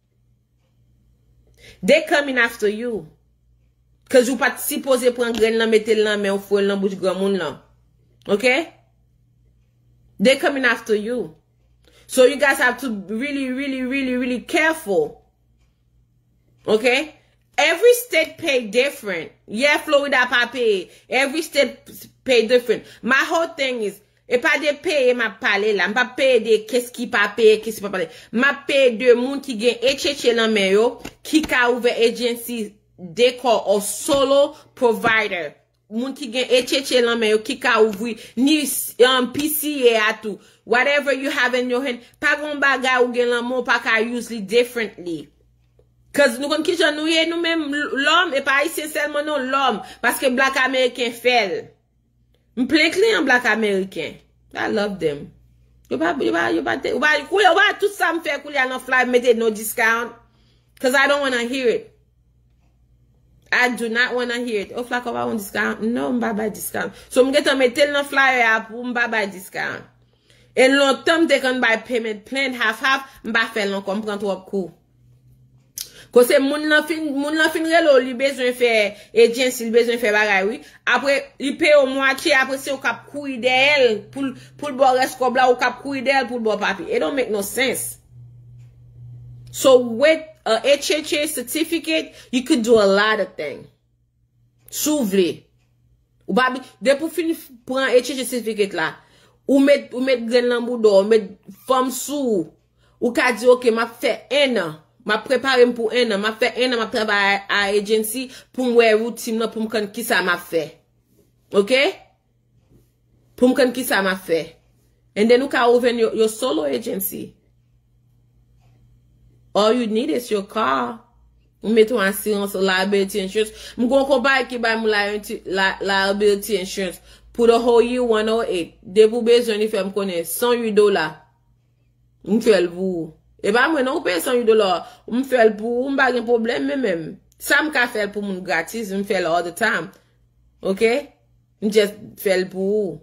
They're coming after you. Cause you pas supposé prendre grain nan mettre nan mais ou fouel nan bouche grand moun nan. Okay? They're coming after you. So you guys have to be really careful. Okay? Every state pay different. Yeah, Florida pa pay. Every state pay different. My whole thing is et pas de payer ma parler là, pas payer de qu'est-ce qui pas payer, qu'est-ce qui pas parler. Ma payer de moun qui gen etche nan men yo, qui ka ouvert agency décor or solo provider. Moun qui gen etche nan men yo, qui ka ouvri ni PCA à tout. Whatever you have in your hand, pas gon bagay ou gen lan mon pas ka use it differently. Cause nous kon ki jan nou ye nous même l'homme et pas ici seulement non l'homme parce que black américain fait. M'plein client black américain. I love them. You ba tout ça m'fait kou li an fly mette no discount. Cause I don't want to hear it. I do not want to hear it. Oh, flak on discount. No, m'ba buy discount. So m'get to mette no flyer pour m'ba buy discount. Et longtemps te kan buy payment plan half m'ba fait l'on comprend trop coup. Cause moun nan fin relo li besoin faire agency, li besoin faire bagay oui. Après il paye au moitié après c'est au cap courir d'elle pour le bon rescob là au cap courir d'elle pour le bon papier. It don't make no sense. So with a HHA certificate, you could do a lot of things. S'ouvre. Ou babi de pour finir prend HHA certificate là. Ou met grain nan boudo, ou met femme sou. Ou ka di OK, m'a fait un an. M'a préparé pour un an, m'a fait un an, m'a travaillé à agency pour m'wè routine là pour m'kon qui ça m'a fait. OK? Pour m'kon qui ça m'a fait. And then you can open your solo agency. All you need is your car. Mets ton assurance, liability insurance. M'gon compagnie qui ba liability insurance pour the whole year 108. De pour besoin de faire m'konnaît $108. M'fait le pour. Et bah, moi, non, paye $100. M'fait le pour, m'ba gen problème, même. Ça m'ka fait pour moun gratis, m'fait le all the time. OK? M'just fait le pour.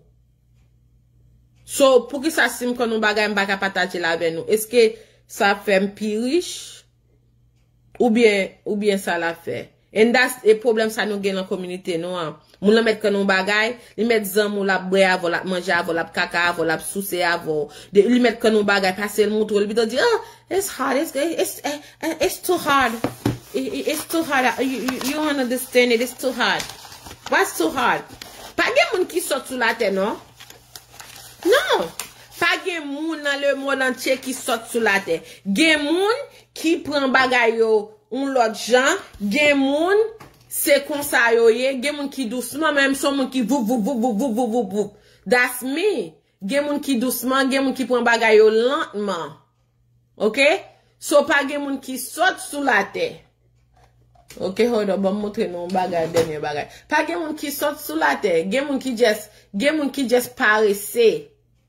So, pour que ça sim qu'on nous bagay m'ba ka partager la avec nous. Est-ce que ça fait m'pi riche? Ou bien ça la fait? And that's a problem ça nous gen dans la communauté, non? Moun la met kan nou bagay, li met zan mou la bre avon, la manje avon, la kaka avon, la souse avon. Li met kan nou bagay, pase l moutou, li bito di, oh, it's hard, it's too hard. It's too hard. You don't understand it, it's too hard. What's too hard? Pa gen moun ki sot sou la te, non? Non. Pa gen moun nan le monde entier ki sot sou la te. Gen moun ki pren bagay yo, un lot jan, gen moun c'est comme ça yo ye, gen moun ki doucement, même son moun ki vou. That's me. Gen moun ki doucement, gen moun ki prend bagay yo lentement. OK? So pa gen moun ki saute sous la terre. OK, hold on, bon montre non bagay dernier bagay. Pa gen moun ki saute sous la terre, gen moun ki just paresse.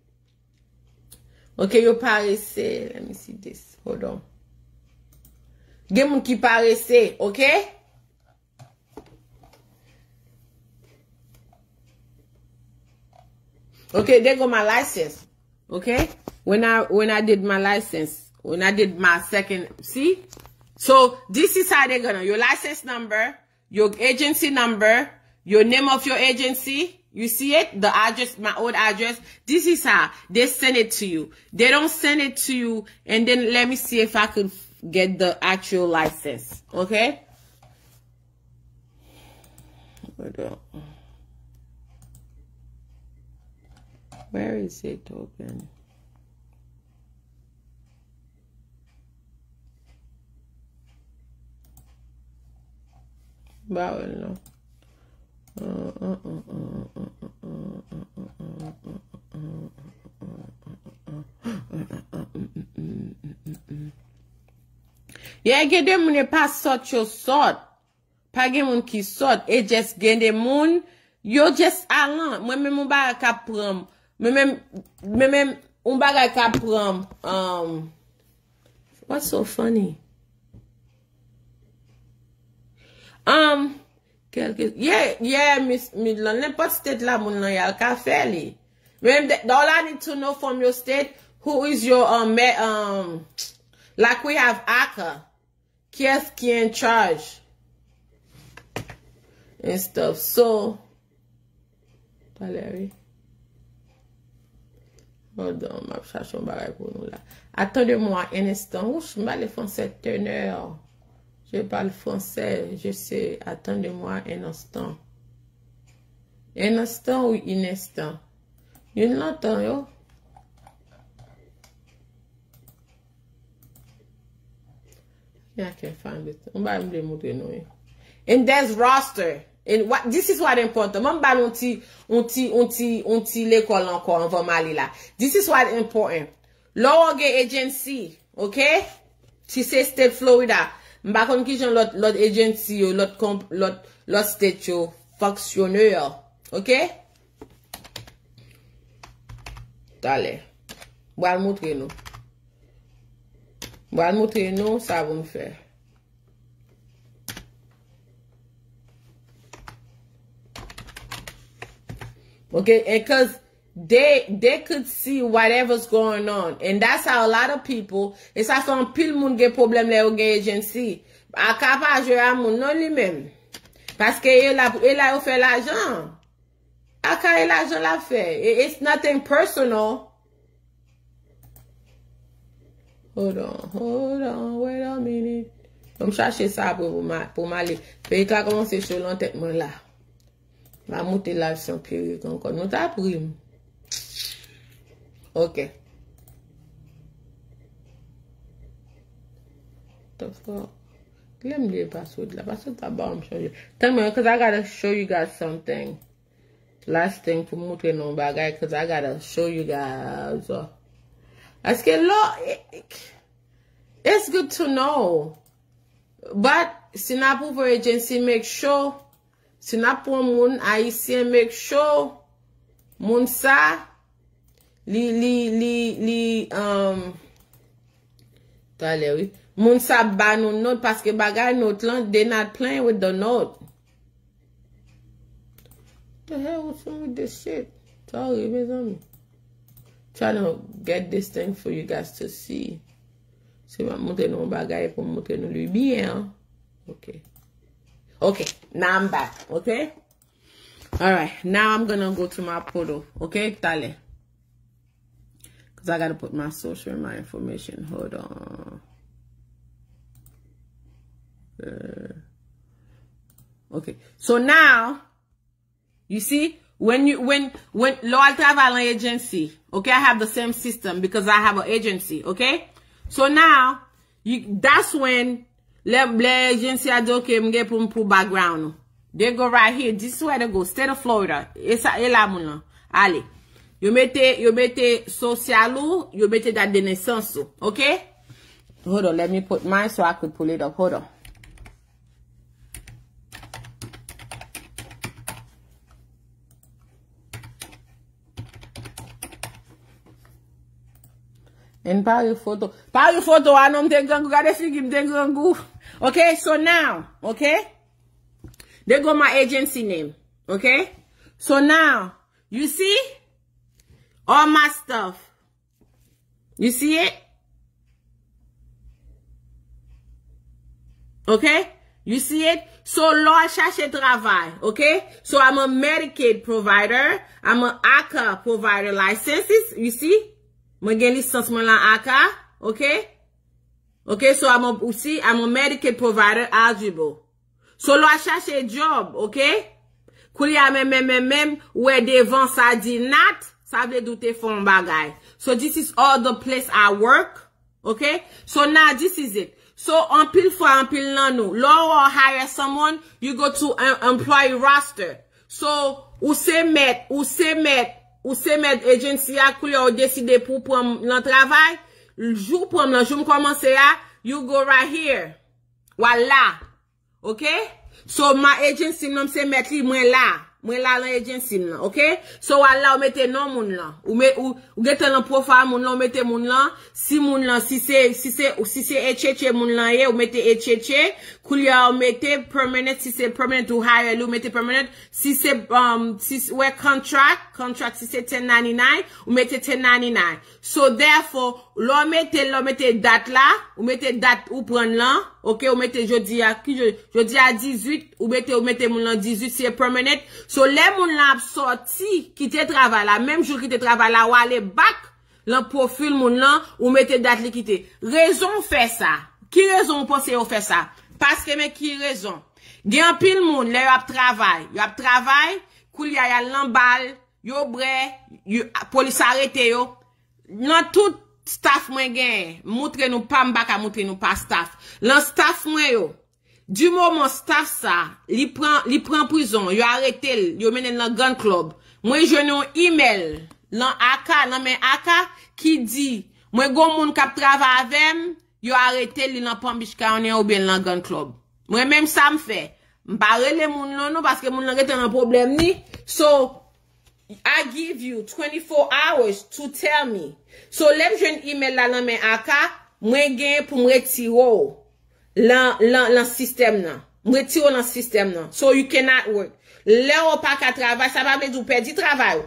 OK, yo paresse. Let me see this. Hold on. Gen moun ki paresse, OK? Okay, there go my license. Okay? When I did my license, when I did my second, see? So this is how they're gonna, your license number, your agency number, your name of your agency, you see it? The address, my old address. This is how they send it to you. They don't send it to you and then let me see if I could get the actual license. Okay? Where is it open? Bawal, no? Yeah, get them when you pass such your sort. Pa gen moun ki sort. E just gen de moun. Yo just alan. Mwen men moun bagay ka pram. Mwen men moun bagay ka pram. What's so funny? Yeah, Miss Midland. N'importe state la moun nan yal ka fè li. All I need to know from your state, who is your like we have ACA. Qui est-ce qui est in charge? And stuff. So, Valérie. Hold on, ma cherche un bagay pour nous là. Attendez-moi un instant. Ouch, je parle français teneur. Je parle français, je sais. Attendez-moi un instant. Un instant ou un instant? You l'entends, yo? Yeah, I can't find it. And there's roster. And what this is what important. L'école encore, on va m'aller là. This is what important. Lower agency, okay? Si c'est state Florida. M'ba kon ki jan lot agency yo, lot state yo, fonctionneur, okay? Dale. Boal montre nou. Boal montre nou, ça va me faire. Okay, and because they could see whatever's going on. And that's how a lot of people, it's like some pile moun gen problem le ou gen agency. A kapaj yo a moun non li men. Parce que il a yo fait l'argent. A ka el l'argent la fait. It's nothing personal. Hold on, wait a minute. Comme chercher ça pour m'aller. Puis il a commencé sur l'entête moi là. Ma monter la son période encore. Nous t'a pris. Okay. The fuck? Let me get password. La password I'm show you. Tell me, because I gotta show you guys something. Last thing for montrer non bagay, because I gotta show you guys. Parce que là, it's good to know. But si na pour vos agency, make sure. Si na pour moun haïtien, make sure. Moun sa. Tale oui. Moun sa ba nou note parce que bagay note lan, they not playing with the note. What the hell was wrong with this shit? Sorry, mes amis. Trying to get this thing for you guys to see. Si ma montre nou bagay pour montre nou lui bien. Okay. Okay, now I'm back, okay? Alright, now I'm gonna go to my portal, okay? Tale. Because I got to put my social and my information. Hold on. Okay. So now, you see, when Loyal Travel Agency, okay, I have the same system because I have an agency, okay? So now, that's when the agency a dit, okay, I'm going to put background. They go right here. This is where they go. State of Florida. Esa la moun. Allez. You mette social ou, you mette date de naissance ou, okay? Hold on, let me put mine so I could pull it up. Hold on. And par photo, I know te gangou, gade figim te gangou. Okay, so now, okay? They go my agency name, okay? So now, you see? All my stuff. You see it? Okay? You see it? So, Lord cherche travail. Okay? So, I'm a Medicaid provider. I'm an ACA provider licenses. You see? Mwen gen licence mwen lan ACA. Okay? Okay, so I'm a Medicaid provider eligible. So lo a chercher job, okay? Kou ya même wè devan sa di nat, sa vle doute fon bagay. So this is all the place I work, okay? So now this is it. So on pile nan nou. Lo or hire someone, you go to employee roster. So ou se met agency a kou ya ou deside pou prom nan travay, jou prom nan jou m'komanse ya, you go right here. Wala. Okay? So my agency nan se met li mwen la nan agency nan, okay? So wala ou mette non moun lan. Ou gete nan profile moun lan, ou mette moun lan. Si moun lan, si se HHA moun lan ye, ou mette HHA. Koulia ou mette permanent, si se permanent ou hire ou mette permanent. Si se contract, si se 1099, ou mette 1099. So therefore, l'on mette date la, ou mette date ou pren lan, ok, ou mette jodi a 18, ou mette moun lan 18, si c'est permanent. So les moun la sorti, qui te travail la, même jour qui te travail la, ou aller back, l'en profil moun lan, ou mette date li qui te. Raison fait ça. Qui raison pense ou fait ça? Parce que mais qui raison? Gen pile moun, le yo ap travail, kou li a l'embal, yo bre, police arrêté yo. Nan tout staff mwen gen, moutre nou pa mbaka moutre nou pa staff. Lan staff mwen yo, du moment staff sa, li prend prison, yo arrêté, yo menen nan gun club. Mwen jwenn yon email, nan men aka, ki di, mwen gon moun kap travay avem, yo arrêté li nan Palm Beach County ou bien nan gun club. Mwen même ça m'fait. M'pare le moun nan nou, parce que moun nan rete nan problem ni. So, I give you 24 hours to tell me. So, lem jwen email la nan men aka, mwen gen pou m'retiro lan system nan. M'retiro lan system nan. So, you cannot work. Le ou pa ka travay, sa pa vle di ou perdi travay.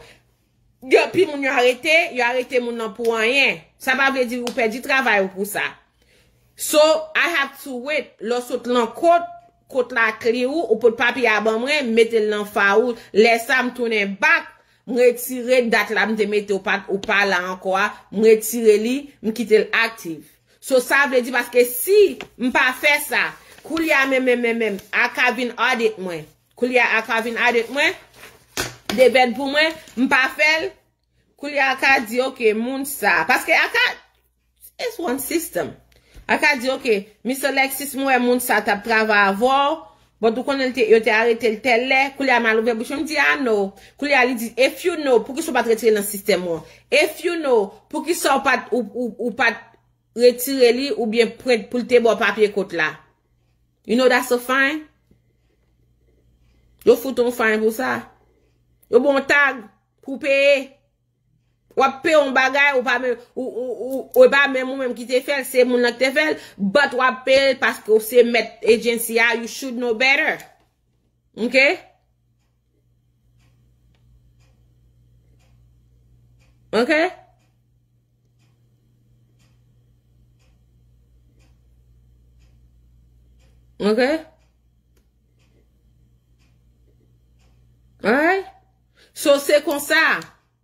Pi moun yo arrêté moun nan pou anyen. Sa pa vle di ou perdi travay ou pou sa. So, I have to wait. Lo sot lan kote la kli ou pou papi aban mwen, mette lan fa ou, lesa m'tourne back, m'retire date la m'te mette ou pa la ankoa, m'retire li, m'kite l'active. So, sa vle di parce que si m'pa fait ça, kou li a même, aka vin audit mwen. Kou li a aka vin audit mwen, debed pou mwen, m'pa fel, kou li a aka di, ok, moun sa. Parce que aka, it's one system. Aka di, ok, Mr. Lexis mwen moun sa tap travay avon, but ou konen yo te arrêté le tel le, kou li a mal ouve bouche, m'di, no. Kou li a li di, if you know, pou ki sou pat retire nan system ou. If you know, pou ki sou pat, ou pat retire li, ou bien prête pou te bo papier kote la. You know that's so fine? Yo fouton fine pou sa. Yo bon tag, pou paye. Ou ap paye on bagay, ou pas même ou même qui te fait, c'est moun qui te fait, but ou ap paye parce que c'est met agency, you should know better. Okay? Okay? Okay? Alright? So, c'est comme ça.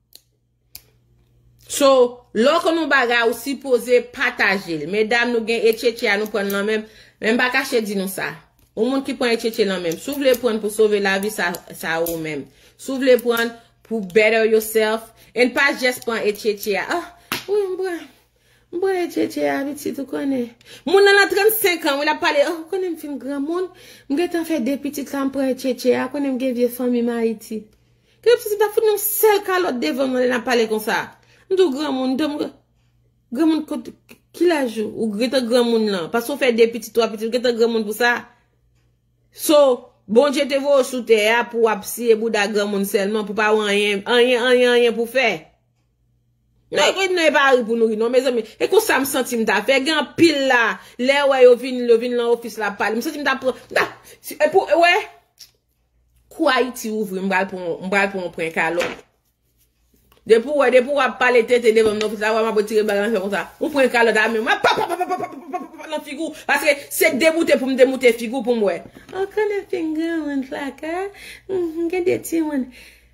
So, lò nou bagay ou si pose partager. Mesdames nou gen HHA nous pren nan même pas caché di nou ça. Ou moun ki pren HHA nan même. Sou vle pren pour sauver la vie ça ou même. Sou vle pren pour better yourself and pas just pren HHA. Ah, oui, m'bra HHA habiti tout connaît. Moun nan 35 ans, ou la parlé, oh, connaît m'fin grand moun, m'getan fait des petites ans pren HHA, connaît m'gen vieux famille Haïti. Que petit ta fout nou seul calotte devant moi n'a parler comme ça. M'dou grand moun qui la joue ou greta grand moun là parce qu'on fait des petits trois petits greta grand moun pour ça. So bon Dieu te vo sous terre pour apsier bouda grand moun seulement pour pas rien pour faire. Non, ne pas pour nous non mes amis. Et comme ça me senti m'ta fait grand pile là, les ouais yo vinn dans office là parler. Me senti m'ta pour ouais. Quoi Haïti ouvre m'bral pour on prend calotte. Depuis ou parler tête devant nous ça va m'a tirer balle comme ça on prend calotte à moi dans figure parce que c'est démouter pour me démouter figure pour moi oh connais finger on flaka get des petits on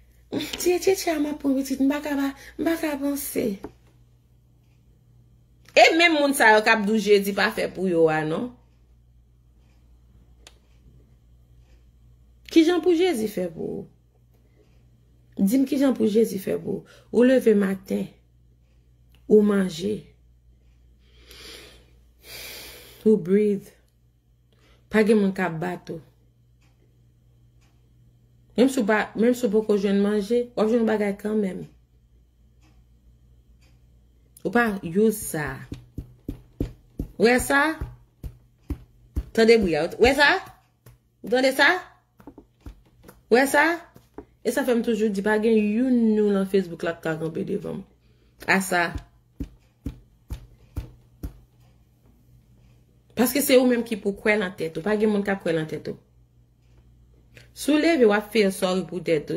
tiens m'a pour petite m'baka penser Et même moun sa yo kap dou jeudi pas fait pour yo non. Qui j'en pour Jésus fait pour? Dis-moi qui j'en pour Jésus fait pour? Ou lever matin, ou manger, ou breathe. Pas gen moun kap bateau. Même si beaucoup jeune manger, ou jeune bagay quand même. Ou pas use ça. Ouais ça? Tendez bouillant. Ouais ça? Vous entendez ça? Ouais ça? Et ça fait toujours dire pas gen youn nou dans Facebook là ka camper devant. À ça. Parce que c'est ou même qui pour croire en tête, ou pas gen moun ka croire en tête. Soulève ou faire sorry pour tête.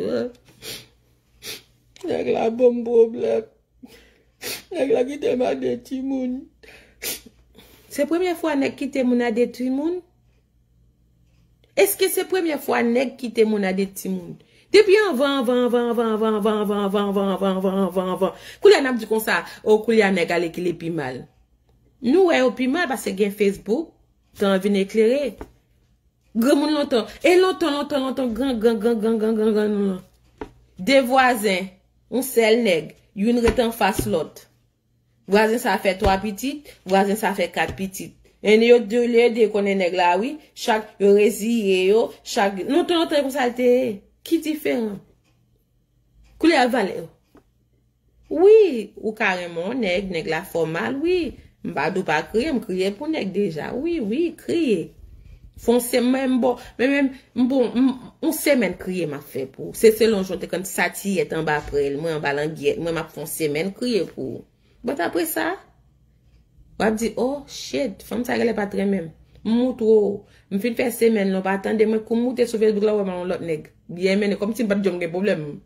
Nèg la bon problème. Nèg la qui te m'a détruit moun. C'est première fois nèg qui te moun a détruit moun? Est-ce que c'est première fois nèg qui te moun a détruit moun? Depuis avant. Koulia n'a dit comme ça, oh koulia nèg ale qui le pi mal. Nous ouais au pi mal parce que gen Facebook, t'en vinn éclairer. Grand moun longtemps. Et longtemps, grand. Des voisins, on seul nèg, yon rete en face l'autre. Voisin ça fait 3 petites, voisin ça fait 4 petites. Et yo deux connaît nèg là oui, chaque yo résilié yo, chaque longtemps comme ça te qui différent. Koulé a valeur. Oui, ou carrément nèg la formal oui, m'pa dou pas crier pour nèg déjà. Oui, crier. Foncez même bon, même bon, on sait même crier m'a fait pour. C'est selon j'ont quand ça ti est en bas après, moi en bas l'anguette, moi m'a foncé même crier pour. Bon après ça, on va dire oh shit, femme ça elle pas très même. Moutro, me fin faire semaine non pas attendre moi comme monter sur Facebook là ouais l'autre nèg. Bien mené comme si pas jom gen problème.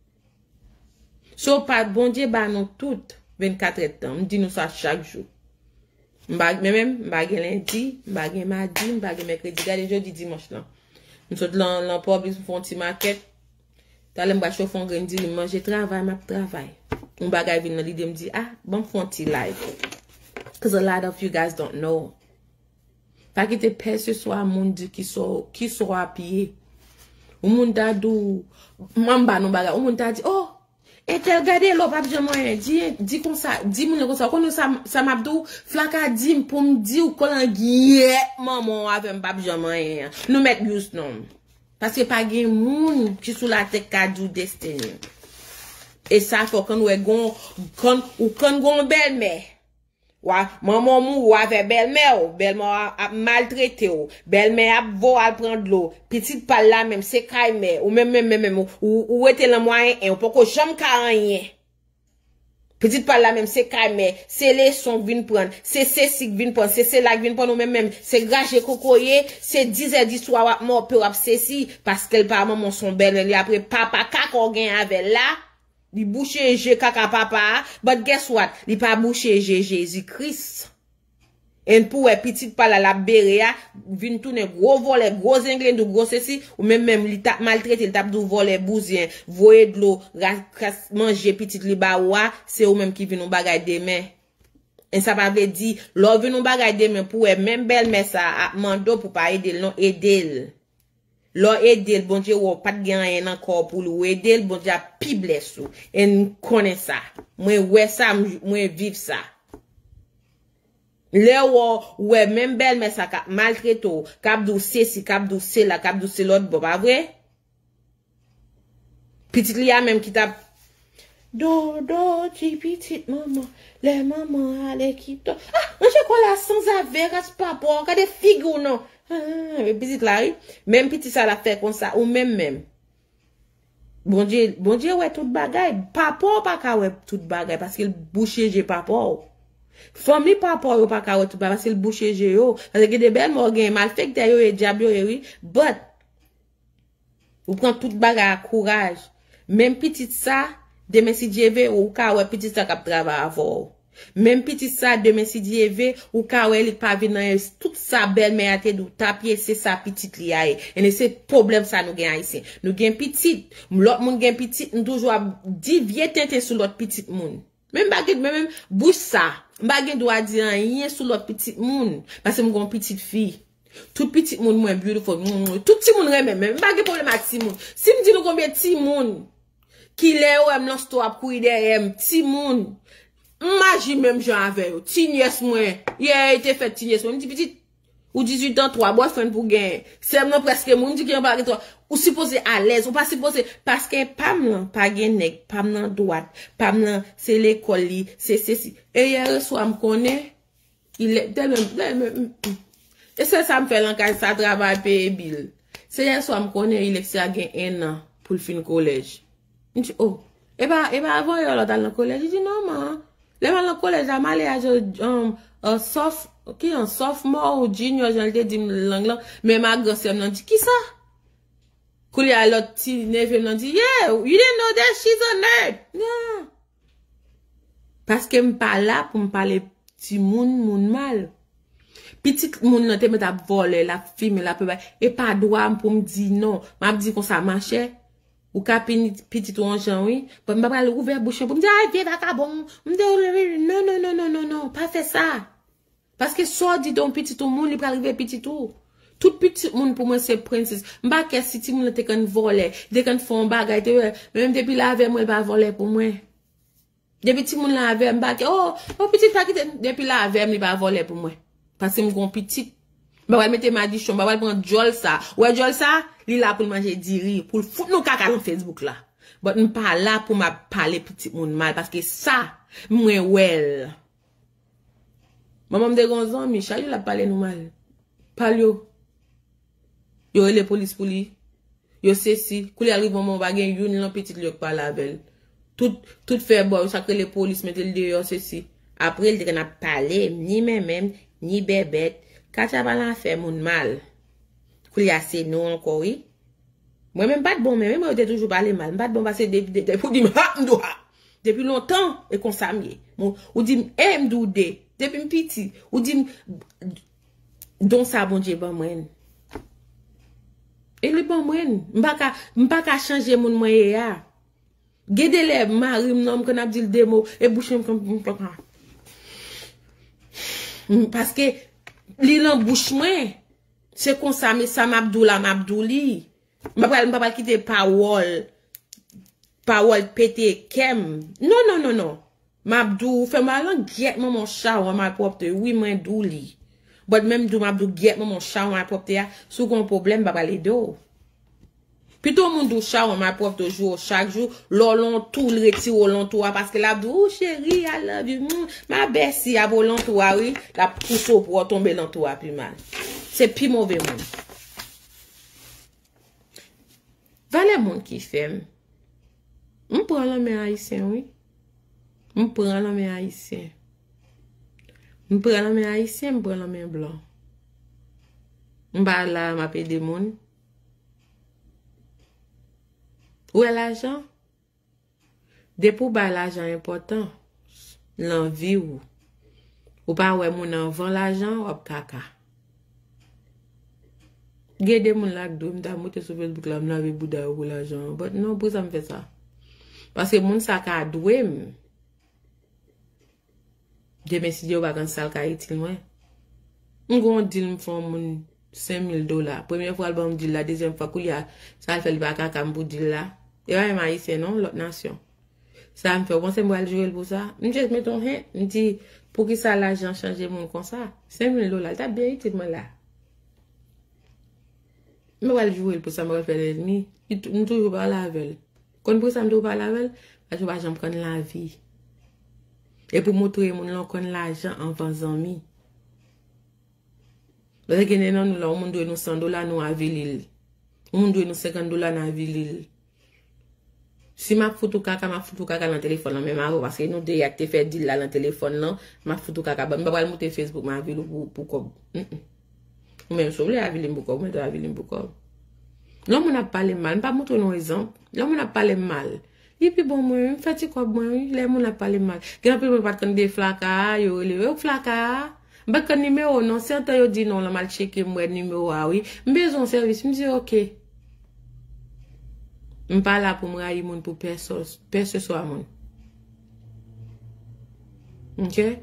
So pas bon Dieu ba non tout 24 heures temps, me dit nous ça chaque jour. M'bag lundi, m'bag mardi, m'bag mercredi, gade jeudi dimanche là. Nous sommes dans public pour un petit market. T'as l'air m'bach chauffer un grain dit manger travail, m'a travail. On bagay vinn dans l'idée me dit ah, bon font un petit live. Because a lot of you guys don't know. Pas que te pèse soit moun di qui sont à pied. Ou moun ta dou mamba non bagay, ou moun ta dit oh et tel gade l'op ap jamais dit comme ça, dit moun comme ça, kon ça m'abdou flaka dim pour me dire kolan guié maman avec m'pap jamais. Nous mettre juste non. Parce que pas gen moun qui sous la tête kadou destiny. Et ça faut qu'on ouais gon gon belle-mère. Wa maman mou ou avec belle-mère a maltraité ou belle-mère a vo al prendre l'eau petite pas là même c'est caille ou même ou était le moyen et on peut que jamais ka rien petite pas là même c'est caille c'est les son vinn prendre c'est si vinn prendre c'est là vinn prendre ou même c'est grache cocoyer c'est 10h du soir mort peut ceci parce qu'elle pas maman son belle après papa ka qu'on gagne avec là. Li bouche G kaka papa, but guess what? Li pas bouche G Jésus-Christ. Et pour petite pala la berea, vin tourner gros volet, gros anglais de gros ceci, ou même li tap maltraité, li tap dou voler bousien, voyer de l'eau, manger petite li ba wa, c'est ou même qui vin nou bagay demain. Et ça va veut dire, l'on vin nou bagay demain pour même belle-mère ça, mando pour pas aider, non aider. L'on aider bon Dieu ou pas de rien encore pour lui aider bon Dieu pi blesse ou et connaît ça moi ouais ça moi vivre ça le ouais même belle mais ça maltraité cap dou ceci cap dou cela cap dou l'autre bon pas vrai petite lia même qui t'a do petite maman les mamans à l'équipe ah on chocolat sans average papa regardez figure non petite là même petit ça la fait comme ça ou même bon Dieu ouais toute bagaille papa pas ka ouais toute bagaille parce qu'il boucher j'ai papa famille papa ou pas ka ouais tout parce qu'il boucher j'ai yo parce que des belles morgan mal fait que yo et diable oui but ou prend toute bagaille à courage même petite ça demain si Dieu veut ou ka ouais petit ça cap travail avant. Même petit ça demain si Dieu veut ou ka ouais il pas venir tout ça belle mais à te dou tapier c'est ça petite li a et c'est problème ça nous gagne ici nous gagne petite l'autre monde gagne petite nous toujours dit vieux tenter sur l'autre petite monde Même baguette, même bouche ça. Baguette doit dire rien sur l'autre petite moun. Parce que mon petite fille. Toute petite moun moins beautiful. Tout petit moun même. Même baguette problématique moun. Si me dit nous combien petit moun qui l'est ou aime l'histoire pour derrière petit moun. Imagine même j'en avais. Ti nièce moi. Il a été fait ti nièce moi. Me dit petite ou 18 ans 3 boyfriend pour gagner. C'est non presque moun dit qu'il y a pas toi. Ou supposé à l'aise, ou pas supposé, parce que pam pas gen nèg, pam nan droite, pam nan, c'est l'école li, c'est ceci. Et hier soir, me connaît, il est, et ça me fait l'encadre, ça travaille paye bill. C'est hier soir, me connaît, il est, gen 1 an, pour le fin collège. Je dis, oh, et bah, avant, il est dans le collège, je dis, non, man, là, dans le collège, j'ai mal à un sophomore ou junior, j'en ai dit, langue, mais ma gosse, elle m'a dit, qui ça? Kouli a l'autre petit neveu m'a dit, yeah, you didn't know that she's a nerd. Non. Parce que m'pa là pour m'parler petit moun mal. Petit moun nan te met à voler, la film, la peu, et pas droit pour me dire non. M'a dit qu'on ça marchait. Ou ka petit ou en jan, oui. Pour m'a pas ouvert bouche pour me dire, ah, viens pas bon. Non, pas fait ça. Parce que soit dit donc petit tout moun, il peut arriver petit tout. Tout petit monde pour moi c'est princesse. M'ba que si ti moun te kan voler, de kan font bagay te même depuis la avec moi il pas voler pour moi. Depuis ti moun la avec m'ba que oh petit ta depuis la avec il pas voler pour moi. Parce que m'gon petit. Bah ouais mettez ma dichon, bah ouais prendre Jol ça. Ouais Jol ça, il là pour manger diri, pour foutre nous caca dans Facebook là. But m'pas là pour m'a parler petit monde mal parce que ça moi well. Maman me dégonzon Michel, il a parlé nous mal. Palio. Yo les police pour lui. Yo c'est si. Kou li arrive mon bagay yon nan petite liok pa la belle. Tout fait boy, ça que les police mette le dehors c'est si. Après il te n'a parler ni même ni bébête. Quand ça va la faire moun mal. Kou li assez non encore oui. Moi même pas de bon même moi j'ai toujours parlé mal. Pas de bon parce que pour dire depuis longtemps et qu'on s'amie. Ou dit m'dou de depuis petit ou dit don ça bon Dieu bon moi. Et le bon moyen, m'pa ka changer mon moyen ya. Gede les mari m'nom qu'on a dit le démo et bouche parce que li lan bouche moi c'est comme ça mais ça m'abdouli. M'pa quitter parole pété kem. Non. M'abdou fait mal get mon chat ou ma propre oui moi douli. But même do m'abdou get mon chat ou ma propre ya sous un problème ba parler d'eau. Plutôt mon dou chat ou ma propre jour chaque jour l'olon tout le retire au long toi parce que l'abdou chérie I love you ma bessie a volant toi oui la pousse pour tomber dans toi plus mal. C'est plus mauvais monde. Valait monde qui fait. On prend l'homme haïtien oui. On prend l'homme haïtien. On prend l'homme haïtien, on prend l'homme blanc. On va là m'a payer des monde. Où est l'argent? Depuis ba l'argent important. L'envie ou pas ouais mon envant l'argent ou kaka. Gede mon lak do m'ta monter sur Facebook là m'la avec bouda ou l'argent. But non pour ça me fait ça. Parce que mon ça ka doué. Demain si Dieu va quand ça ka utile moi. M'gon deal me font mon $5,000. Première fois le deal la deuxième fois qu'il y a ça fait le baka kam pour deal là. Et ouais maïsien non l'autre nation. Ça me fait penser moi jouer pour ça. M'jette met ton rien, me dit pour qui ça l'argent changer mon comme ça. $5,000 t'as bien utile moi là. Me va jouer pour ça me faire l'ennemi. Il toujours pas la veille. Quand pour ça me pas la veille, parce que j'aime prendre la vie. Et pour montrer mon là qu'on l'argent en vendant mi. Parce que non nous là on doit nous $100 nous à ville. On doit nous $50 dans ville. Si ma photo kaka dans le téléphone même parce que nous déjà te fait deal là dans le téléphone là, ma photo kaka ba pas monter Facebook ma ville pour comme. Ou même sur la ville beaucoup, mais dans la ville beaucoup. Là on a parlé mal, pas montrer un exemple. Là on a parlé mal. Et puis bon moi, fait quoi moi, là on a parlé mal. Grand peu pas quand des flacas, yo les flacas. Ba kan numéro non, certains yo dit non, la mal checker moi numéro oui. Besoin service, me dit OK. Je ne parle pas pour me railler pour personne soit mon. Okay?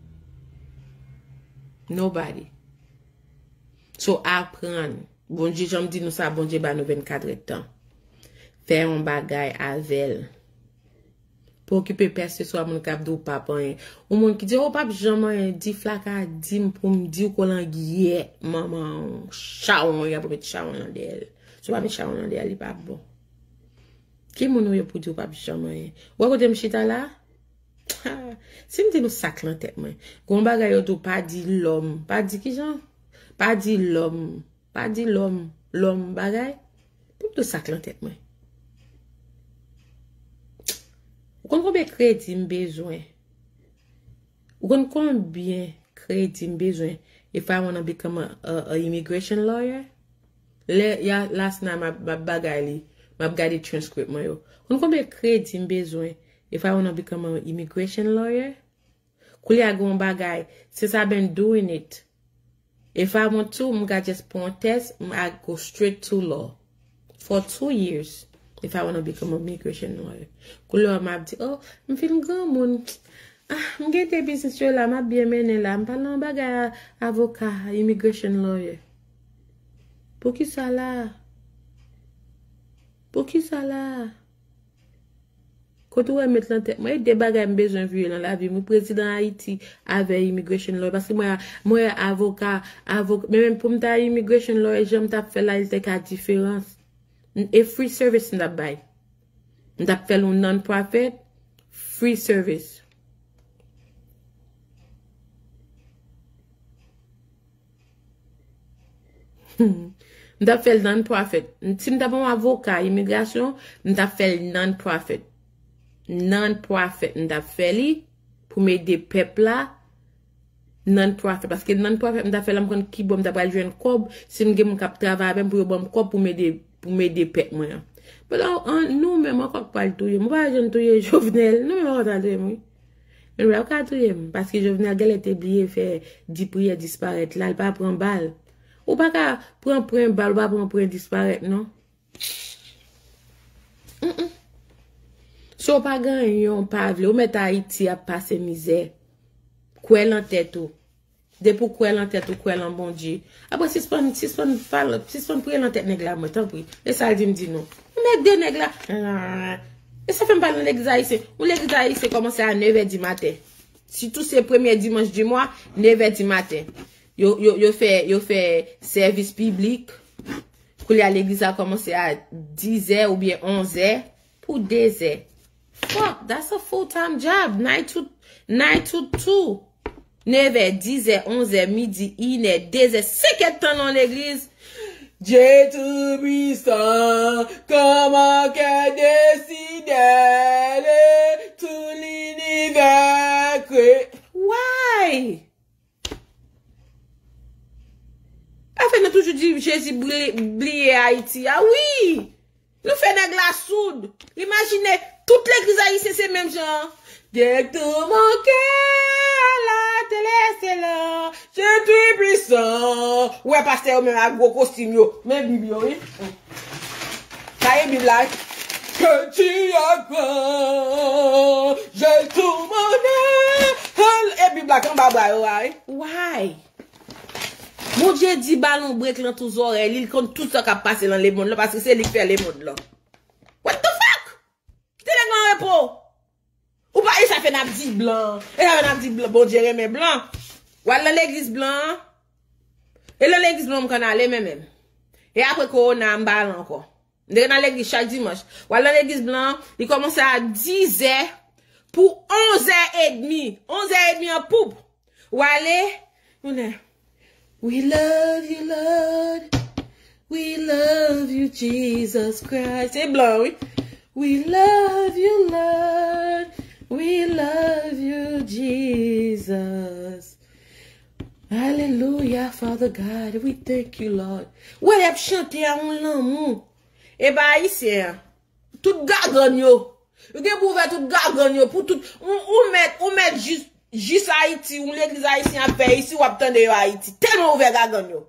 Nobody. So, apprendre. Bon Dieu, j'aime dire nous ça, bon Dieu, bah nous 24 temps. Faire un bagay avec. Pour occuper personne soit mon cap do papa. Ou mon qui dit, oh papa, jamais dit flaka, dit pour me dire qu'on a guillé, maman, chaon, y a pour mettre chaon dans d'elle. Tu vas mettre chaon dans d'elle, il pas bon. Qui mon ou pour dire papa, jamais. Ou côté m'chita là? Si m'te nous sac dans tête, moi. Gon bagay yo tout pas dit l'homme, pas dit qui genre? Pas dit l'homme, pas dit l'homme, l'homme bagay. Tout sac dans tête, moi. Ou combien de crédit besoin? Ou combien crédit besoin if I want to become a immigration lawyer? Last night my bagay my gade transcript mo yo. Combien de crédit besoin if I want to become an immigration lawyer? Kuli a gon bagay since I've been doing it. If I want to, I just put on test, I go straight to law for 2 years. If I want to become a immigration lawyer. Koulo m'a dit, oh, m'fin grand moun. M'gen te business yo la, m'a bien mené la. M'parle bagay avocat, immigration lawyer. Pour qui ça là? Pour qui ça là? Quand on met la tête, moi, des bagages besoin de dans la vie. Mon président Haïti avec immigration lawyer. Parce que moi, avocat, même pour m'ta immigration lawyer, j'aime ta faire là, il te ka différence. A free service in that buy. That fait un non-profit, free service. M'ta fait non-profit. Si m'ta bon avocat, immigration, m'ta fait non-profit. Non-profit, m'ta fait li, pour m'aider peuple là, non-profit. Parce que non-profit, m'ta fait l'amkon ki bon, m'ta pas jouer un cob, si m'ge m'kap travail, pour bon cob pour m'aider peuple moi. Mais là, nous même encore pas le touyer. Moi pas jeune touyer Jovenel, nous même encore touyer moi. Mais là pas touyer parce que Jovenel gel était oublié faire 10 prières disparaître là, il pas prendre balle. Ou pas ka prendre balle, pas prendre disparaître non. So pas gagner on pas vle, ou mettre Haïti à passer misère. Quoi en tête tout. Depuis quoi en tête ou quoi en bon Dieu. Après si pas prier en tête nèg la moi tant pis. Et ça dit non. Mettre des nèg là. Et ça fait pas dans l'église haïtienne. Ou l'église haïtienne commence à 9h du matin. Surtout c'est premier dimanche du mois, 9h du matin. Yo fait service public. Quand l'église a commencé à 10h ou bien 11h pour 2h. Fuck, that's a full-time job. 9 to 2. 9h, 10h, 11h, midi, 1h, 2h. C'est quel temps dans l'église? Dieu tout puissant, comment qu'elle décide tout l'univers créé. Why? Afin de toujours dire Jésus blié Haïti. Ah oui! Nous faisons de la soude. Imaginez, toute l'église haïtienne, c'est même genre. Dès que tout mon cœur à la télé, c'est là. Je suis puissant. Ouais, pasteur, même un gros costume, yo. Mais Bible, oui. Ça y est, Bible, là. Que tu as grand. J'ai tout mon âme. Et Bible, là, quand baba, ouais. Why? Mon Dieu dit ballon break dans tous oreilles, il compte tout ça qui a passé dans les mondes là, parce que c'est lui qui fait les mondes là. What the fuck? T'es là dans repos. Ou pas, et ça fait un petit blanc. Et ça fait un petit blanc, bon Dieu, mais blanc. Ou à l'église blanc. Et là, l'église blanc, on peut aller même. Et après qu'on a un ballon encore. On est dans l'église chaque dimanche. Ou à l'église blanc, il commence à 10h pour 11h30. 11h30 en poupe. Ou aller, on est. We love you, Lord. We love you, Jesus Christ. C'est blanc, oui. We love you, Lord. We love you, Jesus. Hallelujah, Father God. We thank you, Lord. Ouais, elle a chanté à mon l'amour. Eh ben, ici, tout gargan yo. Vous avez ouvert tout gargan yo pour tout. On met juste Haïti, ou l'église haïtienne a fait ici, ou attendre Haïti. Tellement ouvert gargan yo.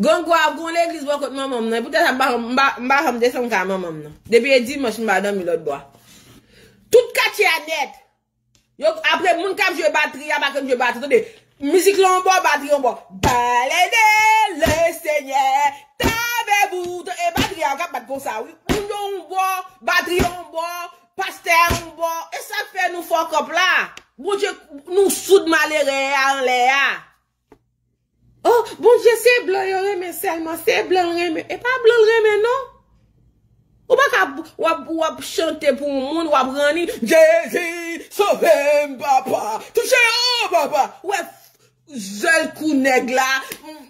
Gon quoi, gon l'église, bon, contre maman, nan. Peut-être, m'a descend ka maman, nan. Depuis dimanche, m'a dormi l'autre bois. Tout quartier à net. Yo, après, moun kap jwe batterie, y'a pas jwe batterie. Attendez, musique l'on boit, batterie on boit. Baladez le Seigneur, tabez-vous, et batterie on kap bat comme ça, oui. On boit, batterie on boit, pasteur on boit, et ça fait nous fuck up là. Bon Dieu, nous soude malheureux en l'air. Oh, bon Dieu, c'est blanc, yon reme seulement, c'est blanc reme, et pas blanc reme, non? Ou pas wap chanter pour moun, wap rani, Jésus, sauve papa, touche oh papa, ouais, zèl kou nèg là.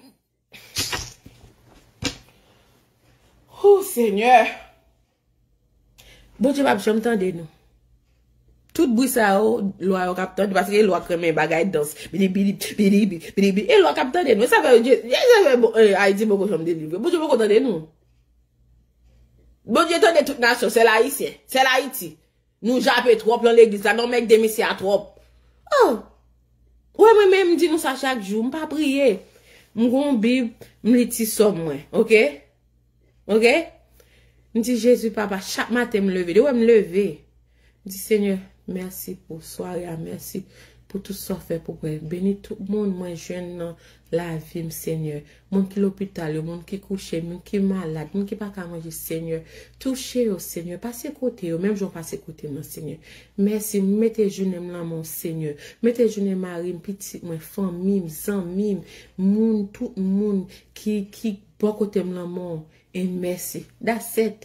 Oh Seigneur. Bon Dieu, pas j'entende nous. Tout bruit ça, loi au capteur, parce que loi crème bagay danse, bidi, et loi capteur nous, ça veut dire, Haïti beaucoup j'aime délivrer, bon Dieu, beaucoup entendre nous. Bon Dieu, donne toute nation, c'est l'Haïtien, c'est l'Haïti. Nous jappé trop dans l'église, non mec démissionné à trop. Oh! Ouais, moi-même, dis nous ça chaque jour, m'pas prier. M'gon Bible, m'liti somme, moi, ok? Ok? M'dis Jésus, papa, chaque matin m'lever, de ouais m'lever. M'dis Seigneur, merci pour soirée, merci pour tout ça fait pour moi. Bénis tout le monde, moi, jeune, dans la vie, Seigneur. Mon qui l'hôpital, le monde qui couché, mon qui malade, mon qui pas qu'à manger, Seigneur. Touchez au Seigneur, passez côté, même jour passez côté, mon Seigneur. Merci, mettez jeune là, mon Seigneur. Mettez jeune mari, petit, mon famille, amis, moun, tout le monde qui, bon côté, là, mon, et merci. That's it.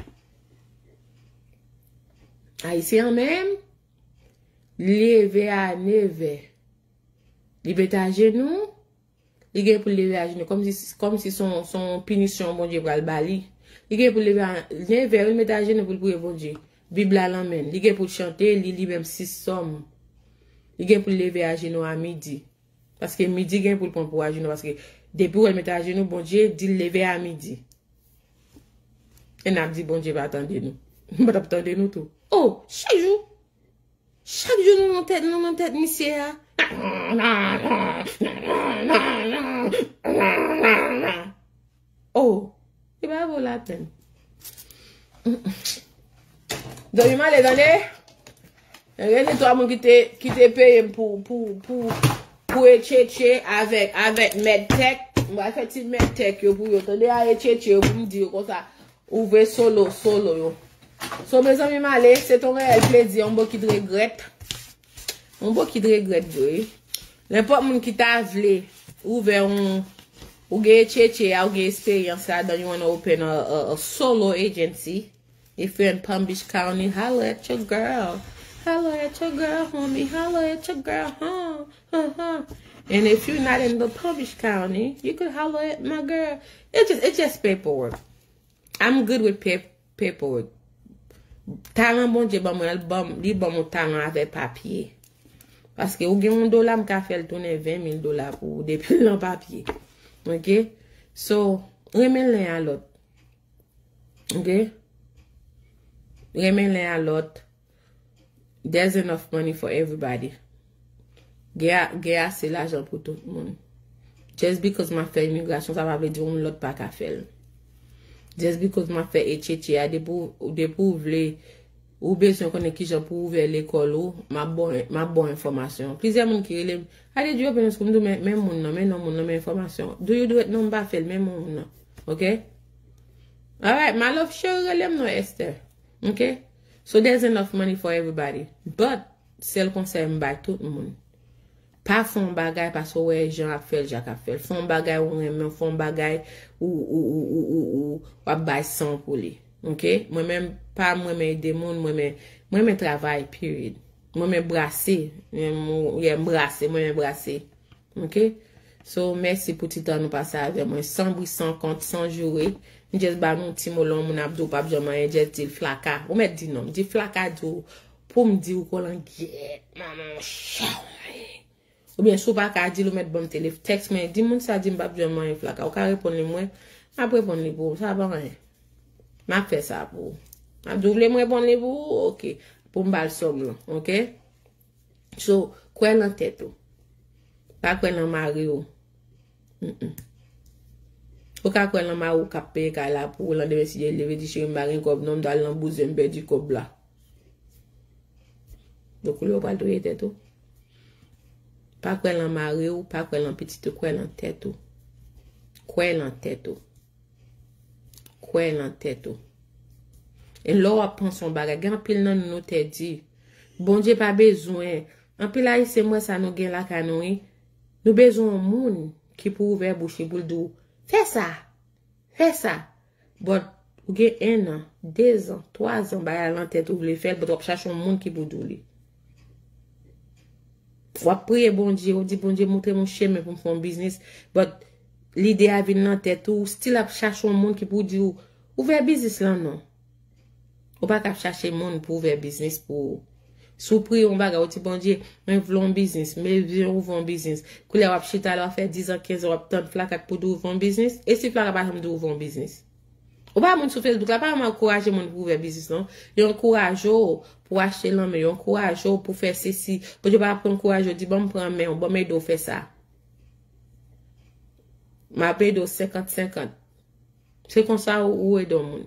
Haïtien même, lever à neve. Liberté à genoux, il y a pour lever à genoux, comme si son punition, bon Dieu, pour le bali. Il y a pour lever à neve, il met à genoux pour le prier, bon Dieu. Bible à l'amène. Il y a pour chanter, il lit même 6 sommes. Il y a pour lever à genoux à midi. Parce que midi, il y a pour le prendre pour à genoux, parce que depuis où elle met à genoux, bon Dieu, dit lever à midi. Et n'a dit, bon Dieu, va attendre nous. Va attendre nous tout. Oh, chaque jour, nous en tête, monsieur. Oh, il va avoir la peine. Donc, il m'a donné. Regardez toi, mon qui t'est payé pour échecher avec Medtech. On va faire petit Medtech pour vous. Attendez à échecher pour me dire comme ça. Ouvrez solo, yo. So, mes amis, malé, c'est ton réel plaisir, on qui te regrette. On qui te regrette, oui. N'importe qui qui t'a vlé, ouvert ou gay cheche, ou gay experience, then you want to open a solo agency. If you're in Palm Beach County, holler at your girl. Holler at your girl, homie. Holler at your girl, huh? And if you're not in the Palm Beach County, you could holler at my girl. It's just paperwork. I'm good with paperwork. Talent bon Dieu bon album li bon mon talent avec papier parce que ou gen $1 m'ka fait tourner $20,000 pour depuis l'en papier. OK, so remen l'un à l'autre. OK, remen l'un à l'autre. There's enough money for everybody. Gaya c'est l'argent pour tout le monde. Just because ma fait immigration ça va veut dire on l'autre pas qu'à faire. Just because ma fait etcheche a des pour vle ou besoin connaître qui j'en pour ouvrir l'école ou ma bonne information. Plusieurs monde qui relève a des job parce que même mon même information. Do you do it non pas faire même mon. OK? All right, my love sure relève no Esther. OK? So there's enough money for everybody. But c'est le conseil by tout le monde. Pas font bagay parce que ouais Jean a fait Jacques a fait font bagay ou même font bagay ou bay sans pour lui. OK, moi même pas moi mais des monde moi même travail period. Moi même brasser moi brasser. OK, so merci pour tout temps nous passer avec moi sans bruit sans compte sans jouer. Juste ba mon petit molon mon abdo pas jamais juste dit flaka. Ou mettre dit non, dit flaka pour me dire qu'on guette maman chou. Ou bien, sou pas qu'à dire, ou mettre bon téléphone, texte, mais dis moun ça dit m'bap jamais un flaka. Ou qu'à répondre moi, m'a répondre pour, ça va rien. M'a fait ça pour. M'a double moi répondre pour, OK. Pour m'bal somme là, OK? So, quoi dans tête ou? Pas quoi dans mari ou? Ou ka kwen lan ma ou ka paye ka la pour lan deme si je leve di chéri mbarin kob non dal lan bouze mbe di kob la. Donc ou le ou pal touye tête ou. Pas kwen lan mari ou, pas kwen lan petit ou, kwen lan tête ou. Kwen lan tête ou. Kwen lan tête ou. Et là ou prend son bagage, gen pile nan nou te di. Bon Dieu pas besoin. En pile là c'est moi ça nous gen la kanoui. Nous besoin moun qui pour ouvrir bouche pour le fais ça. Fais ça. But ou gen 1 an, 2 ans, 3 ans ba lan tête ou vle faire, but ou cherche un moun qui pour douli. Ou prier bon Dieu, ou dit bon Dieu montre mon chemin pour faire un business, but l'idée a vinn dans tête ou still a cherche un moun qui pour dire ouvrir business là non. Ou pas qu'à chercher monde pour ouvrir business pour sous prix on baga ou ti bon Dieu mais v'lon business mais viens ouvrir un business que les wap chita là faire 10 ans 15 ans tant flacat pour ouvrir un business et si flacat pas de ouvrir un business ou pas monde sur Facebook là pas encourager monde pour ouvrir business non il encourage pour acheter l'homme il encourage pour faire ceci pour je pas prendre courage dit bon prendre mais on bon m'aider faire ça m'a paye de 50-50 c'est comme ça ou aider monde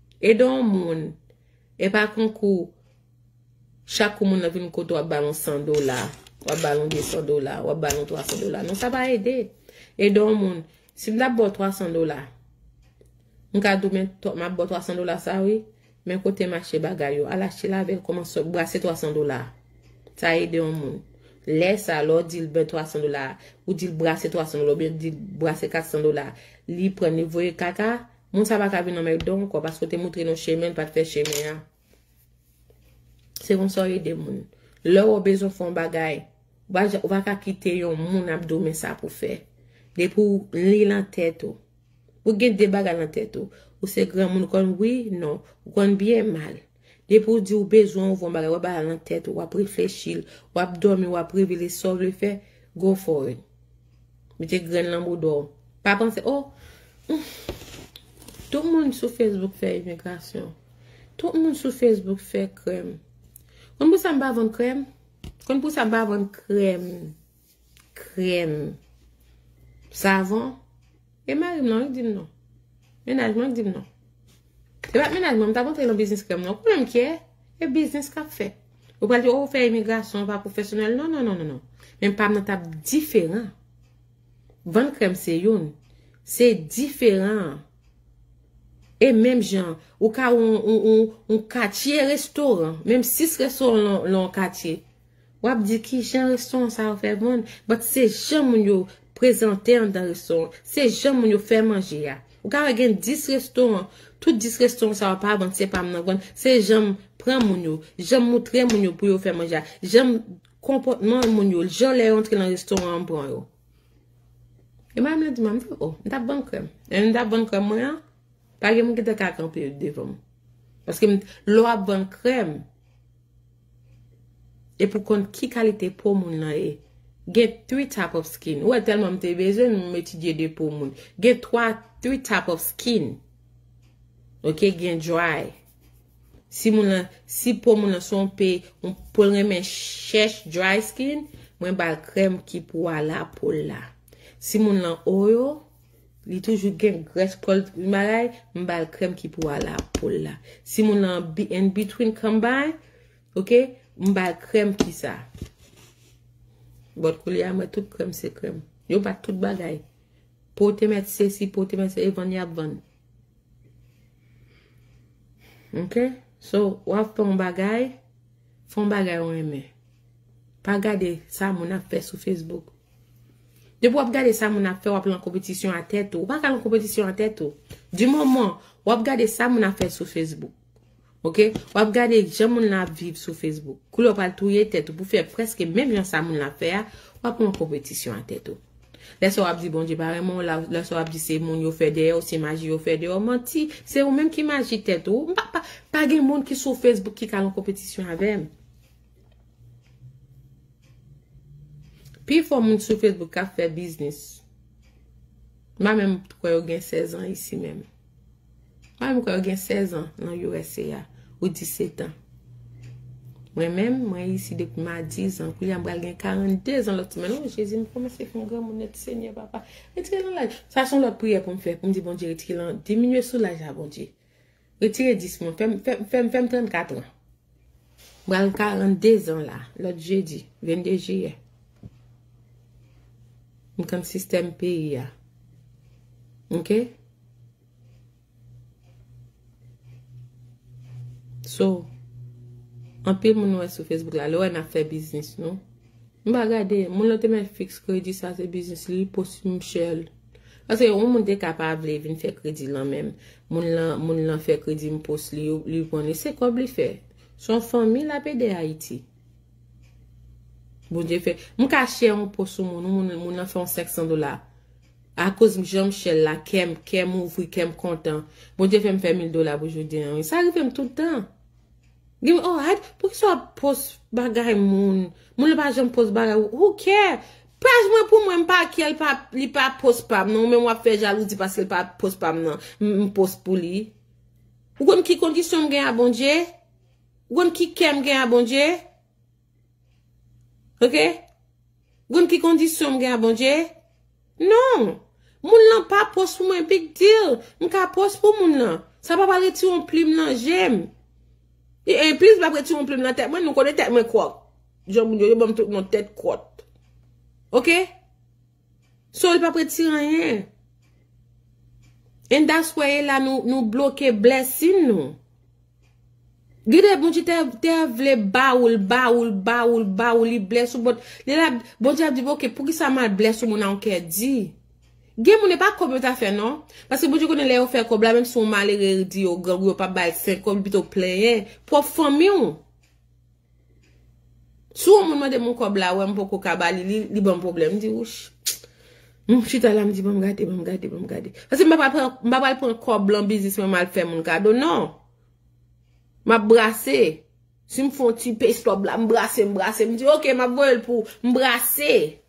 et pas concours chaque monde a venu côté ballon $100 ou ballon $200 ou ballon $300 non ça va aider et donc monde si vous avez $300 on ka dou m'a bon $300 ça oui mais côté marché bagaille à l'acheter là avec comment brasser $300 ça aide un monde laisse alors dit le $300 ou dit brasser $300 bien dit brasser $400 li prendre voyer caca mon ça va ka venir mais donc parce que te montrer nos chemin pas faire chemin c'est comme ça aider moun là ou besoin font bagaille ou va ka quitter yon moun abdomen ça pour faire des pour li en tête ou gen des bagages en tête ou c'est grand moun kon oui non ou kon bien mal des pour dire ou besoin ou font bagaille ou ba en tête ou réfléchir ou dormir ou révéler sauve le fait go for it mettez grand lambeau d'or pas penser oh tout le monde sur Facebook fait immigration. Tout le monde sur Facebook fait crème. Quand vous savez vendre crème, quand vous savez vendre crème, savon, et Marie non, il dit non. Ménagement dit non. C'est pas ménagement, t'as montré le business crème non. Problème qui est, le business qu'a fait. Vous pouvez dire oh faire immigration pas professionnel, non. Même pas dans table différent. Vendre crème c'est différent. Et même gens, au cas où on quartier restaurant, même 6 restaurants l'ont quartier. Ou ap dit qui jan restaurant ça fait bon, but c'est gens moun yo présenter dans restaurant, c'est gens moun yo faire manger ya. Ou ka gen 10 restaurants, tout 10 restaurants ça va pas bon, c'est pas bon, c'est gens prend moun yo, gens montrer moun yo pour yo faire manger. Gens comportement moun yo, gens les rentrer dans restaurant bon yo. Et même me dit oh, m'ta bon crème. Et m'ta bon crème moi. Pas que m'te ka camper devant. Parce que l'eau a bonne crème. Et pour qu'on qui qualité pour moun là est. Get 3 type of skin. Ouais tellement m'te besoin m'étudier de pour moun. Get 3 type of skin. OK, gen dry. Si pour moun son pe on pour remen cherche dry skin, moi bal crème qui pour la pour là. Si moun lan oyo li toujours gen graisse col malay mbal crème qui pour la pour là si mon en between combine OK mbal crème qui ça bot koulia moi toute crème c'est crème yo pas toute bagay pour te mettre ceci pour te mettre et vendre vendre OK so ou font bagay on aime pas regarder ça mon a fait sur Facebook. De pour regarder ça mon affaire ou en compétition à tête ou pas en compétition à tête du moment ou regarder ça mon affaire sur Facebook. OK ou regarder gens mon la vivre sur Facebook couleur pas touyer tête pour faire presque même gens ça mon affaire ou en compétition à tête laisse ou dit bon Dieu pas vraiment laisse ou dit c'est mon yo fait dehors c'est magie yo fait dehors menti c'est ou même qui magie tête ou pas gen monde qui sur Facebook qui en compétition avec. Puis faut moun sur Facebook qui fait business. Moi même quoi j'ai 16 ans ici même. Moi même quoi j'ai 16 ans dans USA ou 17 ans. Moi-même, moi ici depuis ma 10 ans, puis j'ai 42 ans l'autre semaine. Oh, Jésus, me commence à faire un grand mon Seigneur papa. Retirez l'âge. Ça sont l'autre prière pour me faire, pour me dire bon Dieu, retirez l'âge, diminuer sous l'âge à bon Dieu. Retirez 10 mois, fais 34 ans. J'ai 42 ans là, l'autre jeudi, 22 juillet. Comme système pays. OK? So, en pile mon sur Facebook là, là on a fait business, non? M'a regarder, mon l'autre me fixe crédit ça c'est business li post Michel. Parce que on monde est capable de venir faire crédit là même. Mon lan fait crédit me post li connaît c'est comme li fait. Son famille la paix de Haïti. Bon Dieu fait, mon caché on post mon lan fait $500. À cause de Jean-Michel là, kem ouvri, kem content. Bon Dieu fait me faire $1000 pour aujourd'hui. Ça arrive tout le temps. Give oh, pour que ça post bagay moun le pas jamais post bagay who care page moi pour moi pas qu'elle pas li pas post pas non mais moi fait jalousie parce qu'elle pas post pas non me post pour lui ou comme qui condition gain à bon Dieu ou comme qui kem gain à bon Dieu OK ou comme qui condition gain à bon Dieu non moun nan pas post pour moi big deal m'ka post pour moun nan ça pas parler ti on plume nan j'aime. Et plus, après, tu me dans tête, moi, nous connaissons tête, moi, quoi. Jean Mounio, bon, tout notre tête, quoi. OK? So, il pas prêter rien. And that's why, là, nous bloquer blessing, nous. Gide, bon, tu t'es vle baoul, il blesse ou bon, bon, tu as dit, OK, pour qui ça m'a blesse ou mon enquête dit? Game on n'est pas comme ça fait non parce que bon Dieu connaît les faire comme là même si on malheureux dit au gang ou pas bail 5 comme plutôt plein pour famille si on me demande mon comme là ouais m'poko kabali li bon problème dit ouch je là me dit bon me garder parce que m'a pas prendre comme blanc business mal faire mon cadeau non m'a brasser si me font petit pace stop là me brasser me dit OK m'a voyer pour me brasser.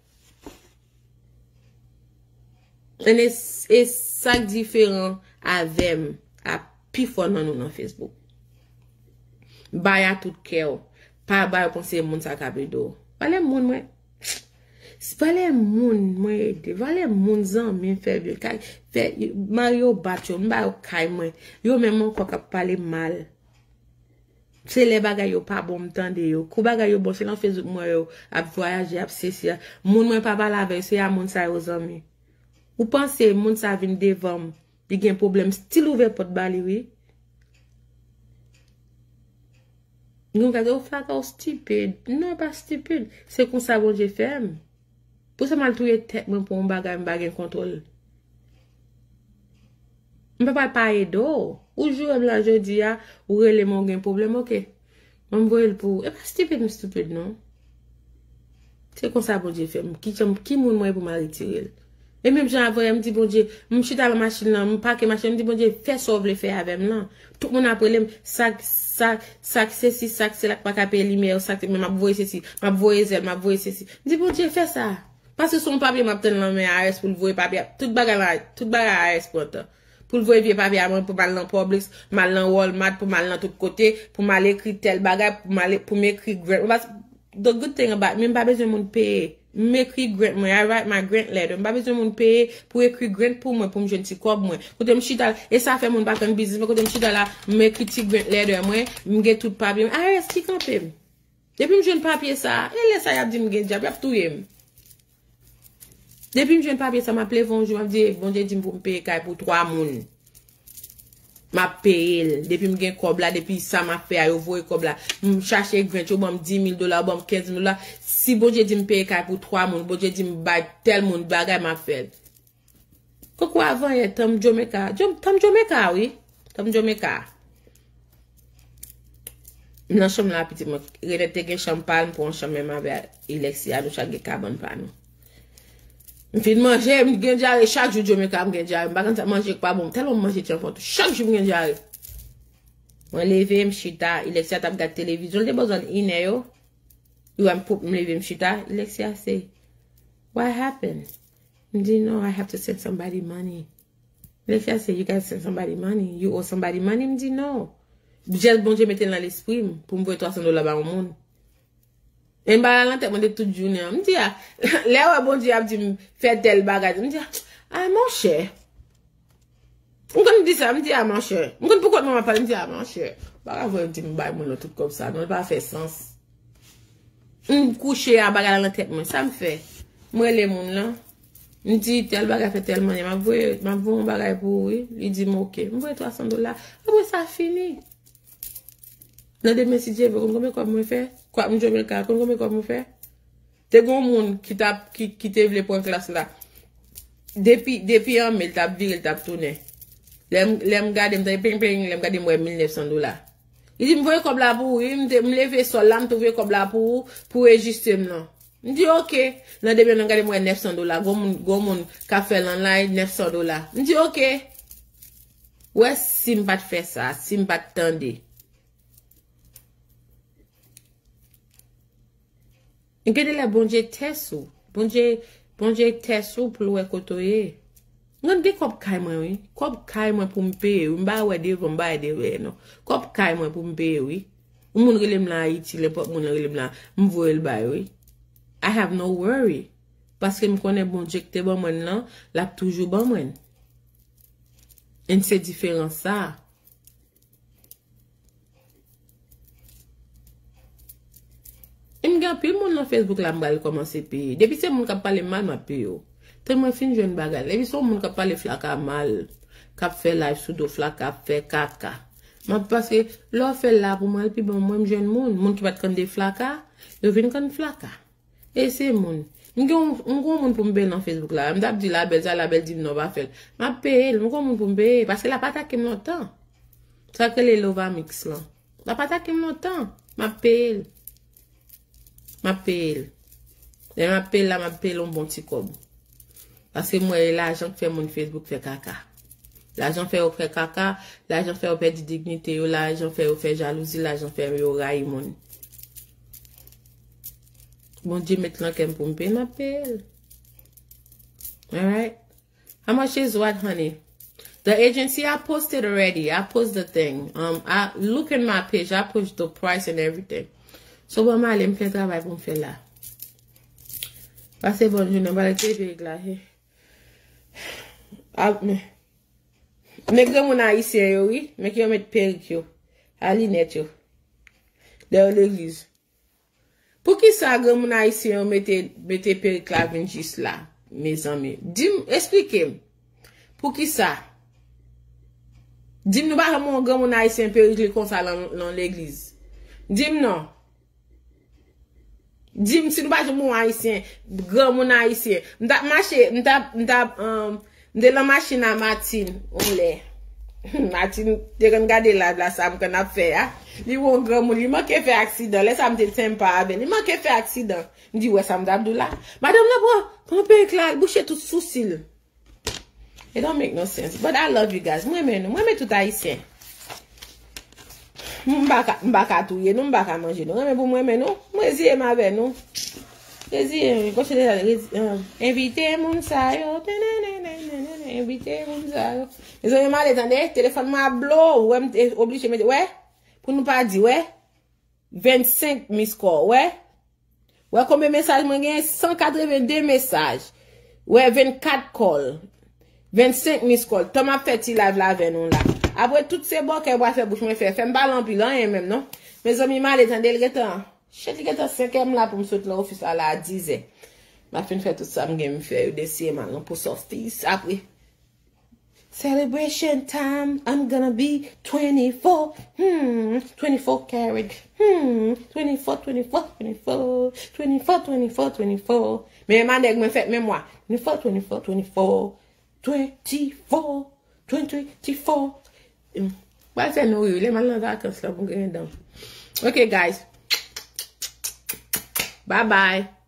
Et ça différent avec à pifon dans nous Facebook. Baya tout cœur. Pas baya penser moun sa kabedo. Valè moun moi. Valè moun moi aider. Valè moun zan men faire bien. Fait Mario Bacho m'ba yo kay moi. Yo même mon quoi parler mal. C'est les bagay yo pas bon m'tande yo. Kou bagay yo bon c'est dans Facebook moi yo a voyager a ceci. Moun moi pas parler avec c'est a moun sa yo zami. Ou pensez moun sa vin devant, il y a un problème style ouvert porte bali oui. Nous ka do faka stupide. Non pas stupide, c'est comme ça bon Dieu fait. Pour ça mal touyer tête moi pour un bagay contrôle. On peut pas parler d'eau. Ou jour là jeudi a ou relé mon gain problème OK. On voit pour et pas stupide non. C'est comme ça bon Dieu fait. Qui moun moi pour me retirer. Et même j'en avais me dit bon Dieu, me suis dans la machine là, me paquer machine, me dit bon Dieu, fais sauve le faire avec moi. Tout le monde après sac ceci, sac c'est là pas capé lumière, sac mais m'a voyer ceci, m'a voyer ceci. Me dit bon Dieu, fais ça. Parce que son papier m'a tenu dans main AS pour le voyer papier, tout bagarre AS pour toi. Pour le voyer vieux papier pour mal dans Publix, mal dans Walmart, pour mal dans tout côté, pour mal écrire tel bagarre, pour m'écrire grant. The good thing about me, pas besoin de payer. M'écrit grant moi, I write my grant letter. M'pas besoin moun payer pour écrire grant pour moi, pour me jeune petit corps moi. Côté m'chita et ça fait mon pas comme business, mais côté m'chita là, m'écrit petit grant letter moi, m'gè tout papier. Ah, est-ce qui campé? Depuis me jeune papier ça, et laisse ça y a dit m'gè diable, y a tout yem. Depuis me jeune papier ça m'appelé bonjour, m'a dit bon Dieu dit pour me payer pour 3 moun. M'a payé depuis me gain cob là depuis ça m'a fait yo voyer cob là me chercher grant yo bon $10,000 bon $15,000 si bon Dieu dit me payer pour 3 moun bon Dieu dit me bail tel moun bagay m'a fait pourquoi avant y Tom Jamaica oui Tom Jamaica dans chambre là petit moi relate gen champagne pour un chambre même avec Alexia nous chaque carbone pas nous m'fin manger m'gen diarrhée chaque jour Jamaica m'gen diarrhée pas quand manger pas bon tellement manger tiens chaque jour m'gen diarrhée moi lever m'chita Alexia t'a regarder télévision le besoin iné yo am pour me lever m'chita Alexia say what happened me dit no I have to send somebody money Alexia say you guys send somebody money you owe somebody money me dit no Budget bon Dieu mette dans l'esprit pour me voir $300 par monde. Et m'ba la tête de toute journée. Me dit là bon Dieu a dit faire tel bagage. Me dit ah mon cher. On quand dit ça me dit ah mon cher. On quand pourquoi maman parle me dit ah mon cher. Pas avoir dit me bail mon tout comme ça, non pas fait sens. Coucher à bagage dans la tête moi, ça me fait. Moi les monde là. Me dit tel bagage fait tellement, m'a voyé un bagage pour oui, il dit OK, me voyé $300. Après ça fini. Dans des messages, combien comme me fait? Quoi, me joue le cas, combien comme me fait? T'es gon monde qui te vle pour classe là. Depuis un mail t'a viré t'a tourné. L'aime garder me ping ping, l'aime garder moi $1900. Il dit me voyez comme là pour oui, me lever sol là, me trouver comme là pour ajuster non. Me dit OK. Dans des bien garder moi $900. Gon monde qu'a fait online $900. Me dit OK. Ouais, si me pas faire ça, si me pas tendre. Et que de la bon Dieu test ou. Bon Dieu test ou pour le côté. On dit comme kay moi oui. Comme kay moi pour me payer. M'ba ouais de m'ba de ouais non. Comme kay moi pour me payer oui. Moun relem la Haiti le pop moun relem la m'voye le bail oui. I have no worry. Parce que me connais bon Dieu que te bon moi là, l'a toujours bon moi. Et c'est différent ça. Et m'gan pile moun dans Facebook la m'bal commencer payer. Depuis c'est moun qui parle mal m'a payer. Tellement fin jeune bagarre. Et puis son moun qui parle flaka mal, qui fait live sous do flaka fait caca. Mais parce que l'on fait là pour moi puis bon moi jeune moun qui va te des flaka, yo vinn kan flaka. Et c'est moun. M'gon moun pour me dans Facebook là. M'dap dit la belle dit non va faire. M'a payer, m'gon moun pour me payer parce que la pata qui me longtemps. Ça que les lova mix là. La pata qui me longtemps. M'a payer. Et m'a payer un bon petit cob. Parce que moi l'argent qui fait mon Facebook fait caca. L'argent fait au fait caca, l'argent fait au perdre de dignité, l'argent fait au fait jalousie, l'argent fait au raille mon. Bon Dieu maintenant qu'elle pour me payer ma paye. All right. How much is what, honey? The agency I posted already. I posted the thing. I look at my page. I pushed the price and everything. So bon mal me fait travail pour me faire là. Parce que bon je ne vais pas le là. Ah mais grand mon haïtien oui, mais qui met perruque yo, à lunette yo. Dans l'église. Pour qui ça grand mon haïtien mette perruque là vinn juste là, mes amis. Expliquez-moi. Pour qui ça? Dis-moi pas mon grand mon haïtien perruque comme ça dans l'église. Dis-moi non. Dis-moi si nous pas mon haïtien, grand mon haïtien. M'tap marcher, de la machine à Martine, on l'est. Martine, te regarder là, ça me a fait, hein. Il won grand moun, il manque fait accident, laisse ça me te sympa avec. Il manque fait accident. Il dit ouais, ça me d'Abdullah. Madame la prend perruque là, boucher tout sourcil. It don't make no sense. But I love you guys. Moi tout haïtien. M'baka touye, nous m'baka manger. Non, mais pour moi mais non. Moi zié ma avec nous. Désir, quand inviter moun sa yo. Inviter moun sa yo. Les gens mal attendez, téléphone m'a blow, ouais, obligé mettre ouais. Pour nous pas dire ouais. 25 miss call, ouais. Ouais, combien de messages moi gagne 182 messages. Ouais, 24 calls. 25 miss call. Thomas fait il live là avec nous là. Après toutes ces bocs qu'elle va faire bouche me faire me ballon puis là même non. Mes amis mal attendez le temps. Chèque le temps 5e là pour me sauter l'office là à 10h. Ma fin fait tout ça me faire dessus maintenant pour sortir après. Celebration time, I'm gonna be 24. 24 carat. 24. Mais ma nèg me fait même moi. 24. Why say no you? Let me know that I can stop going down. Okay, guys. Bye bye.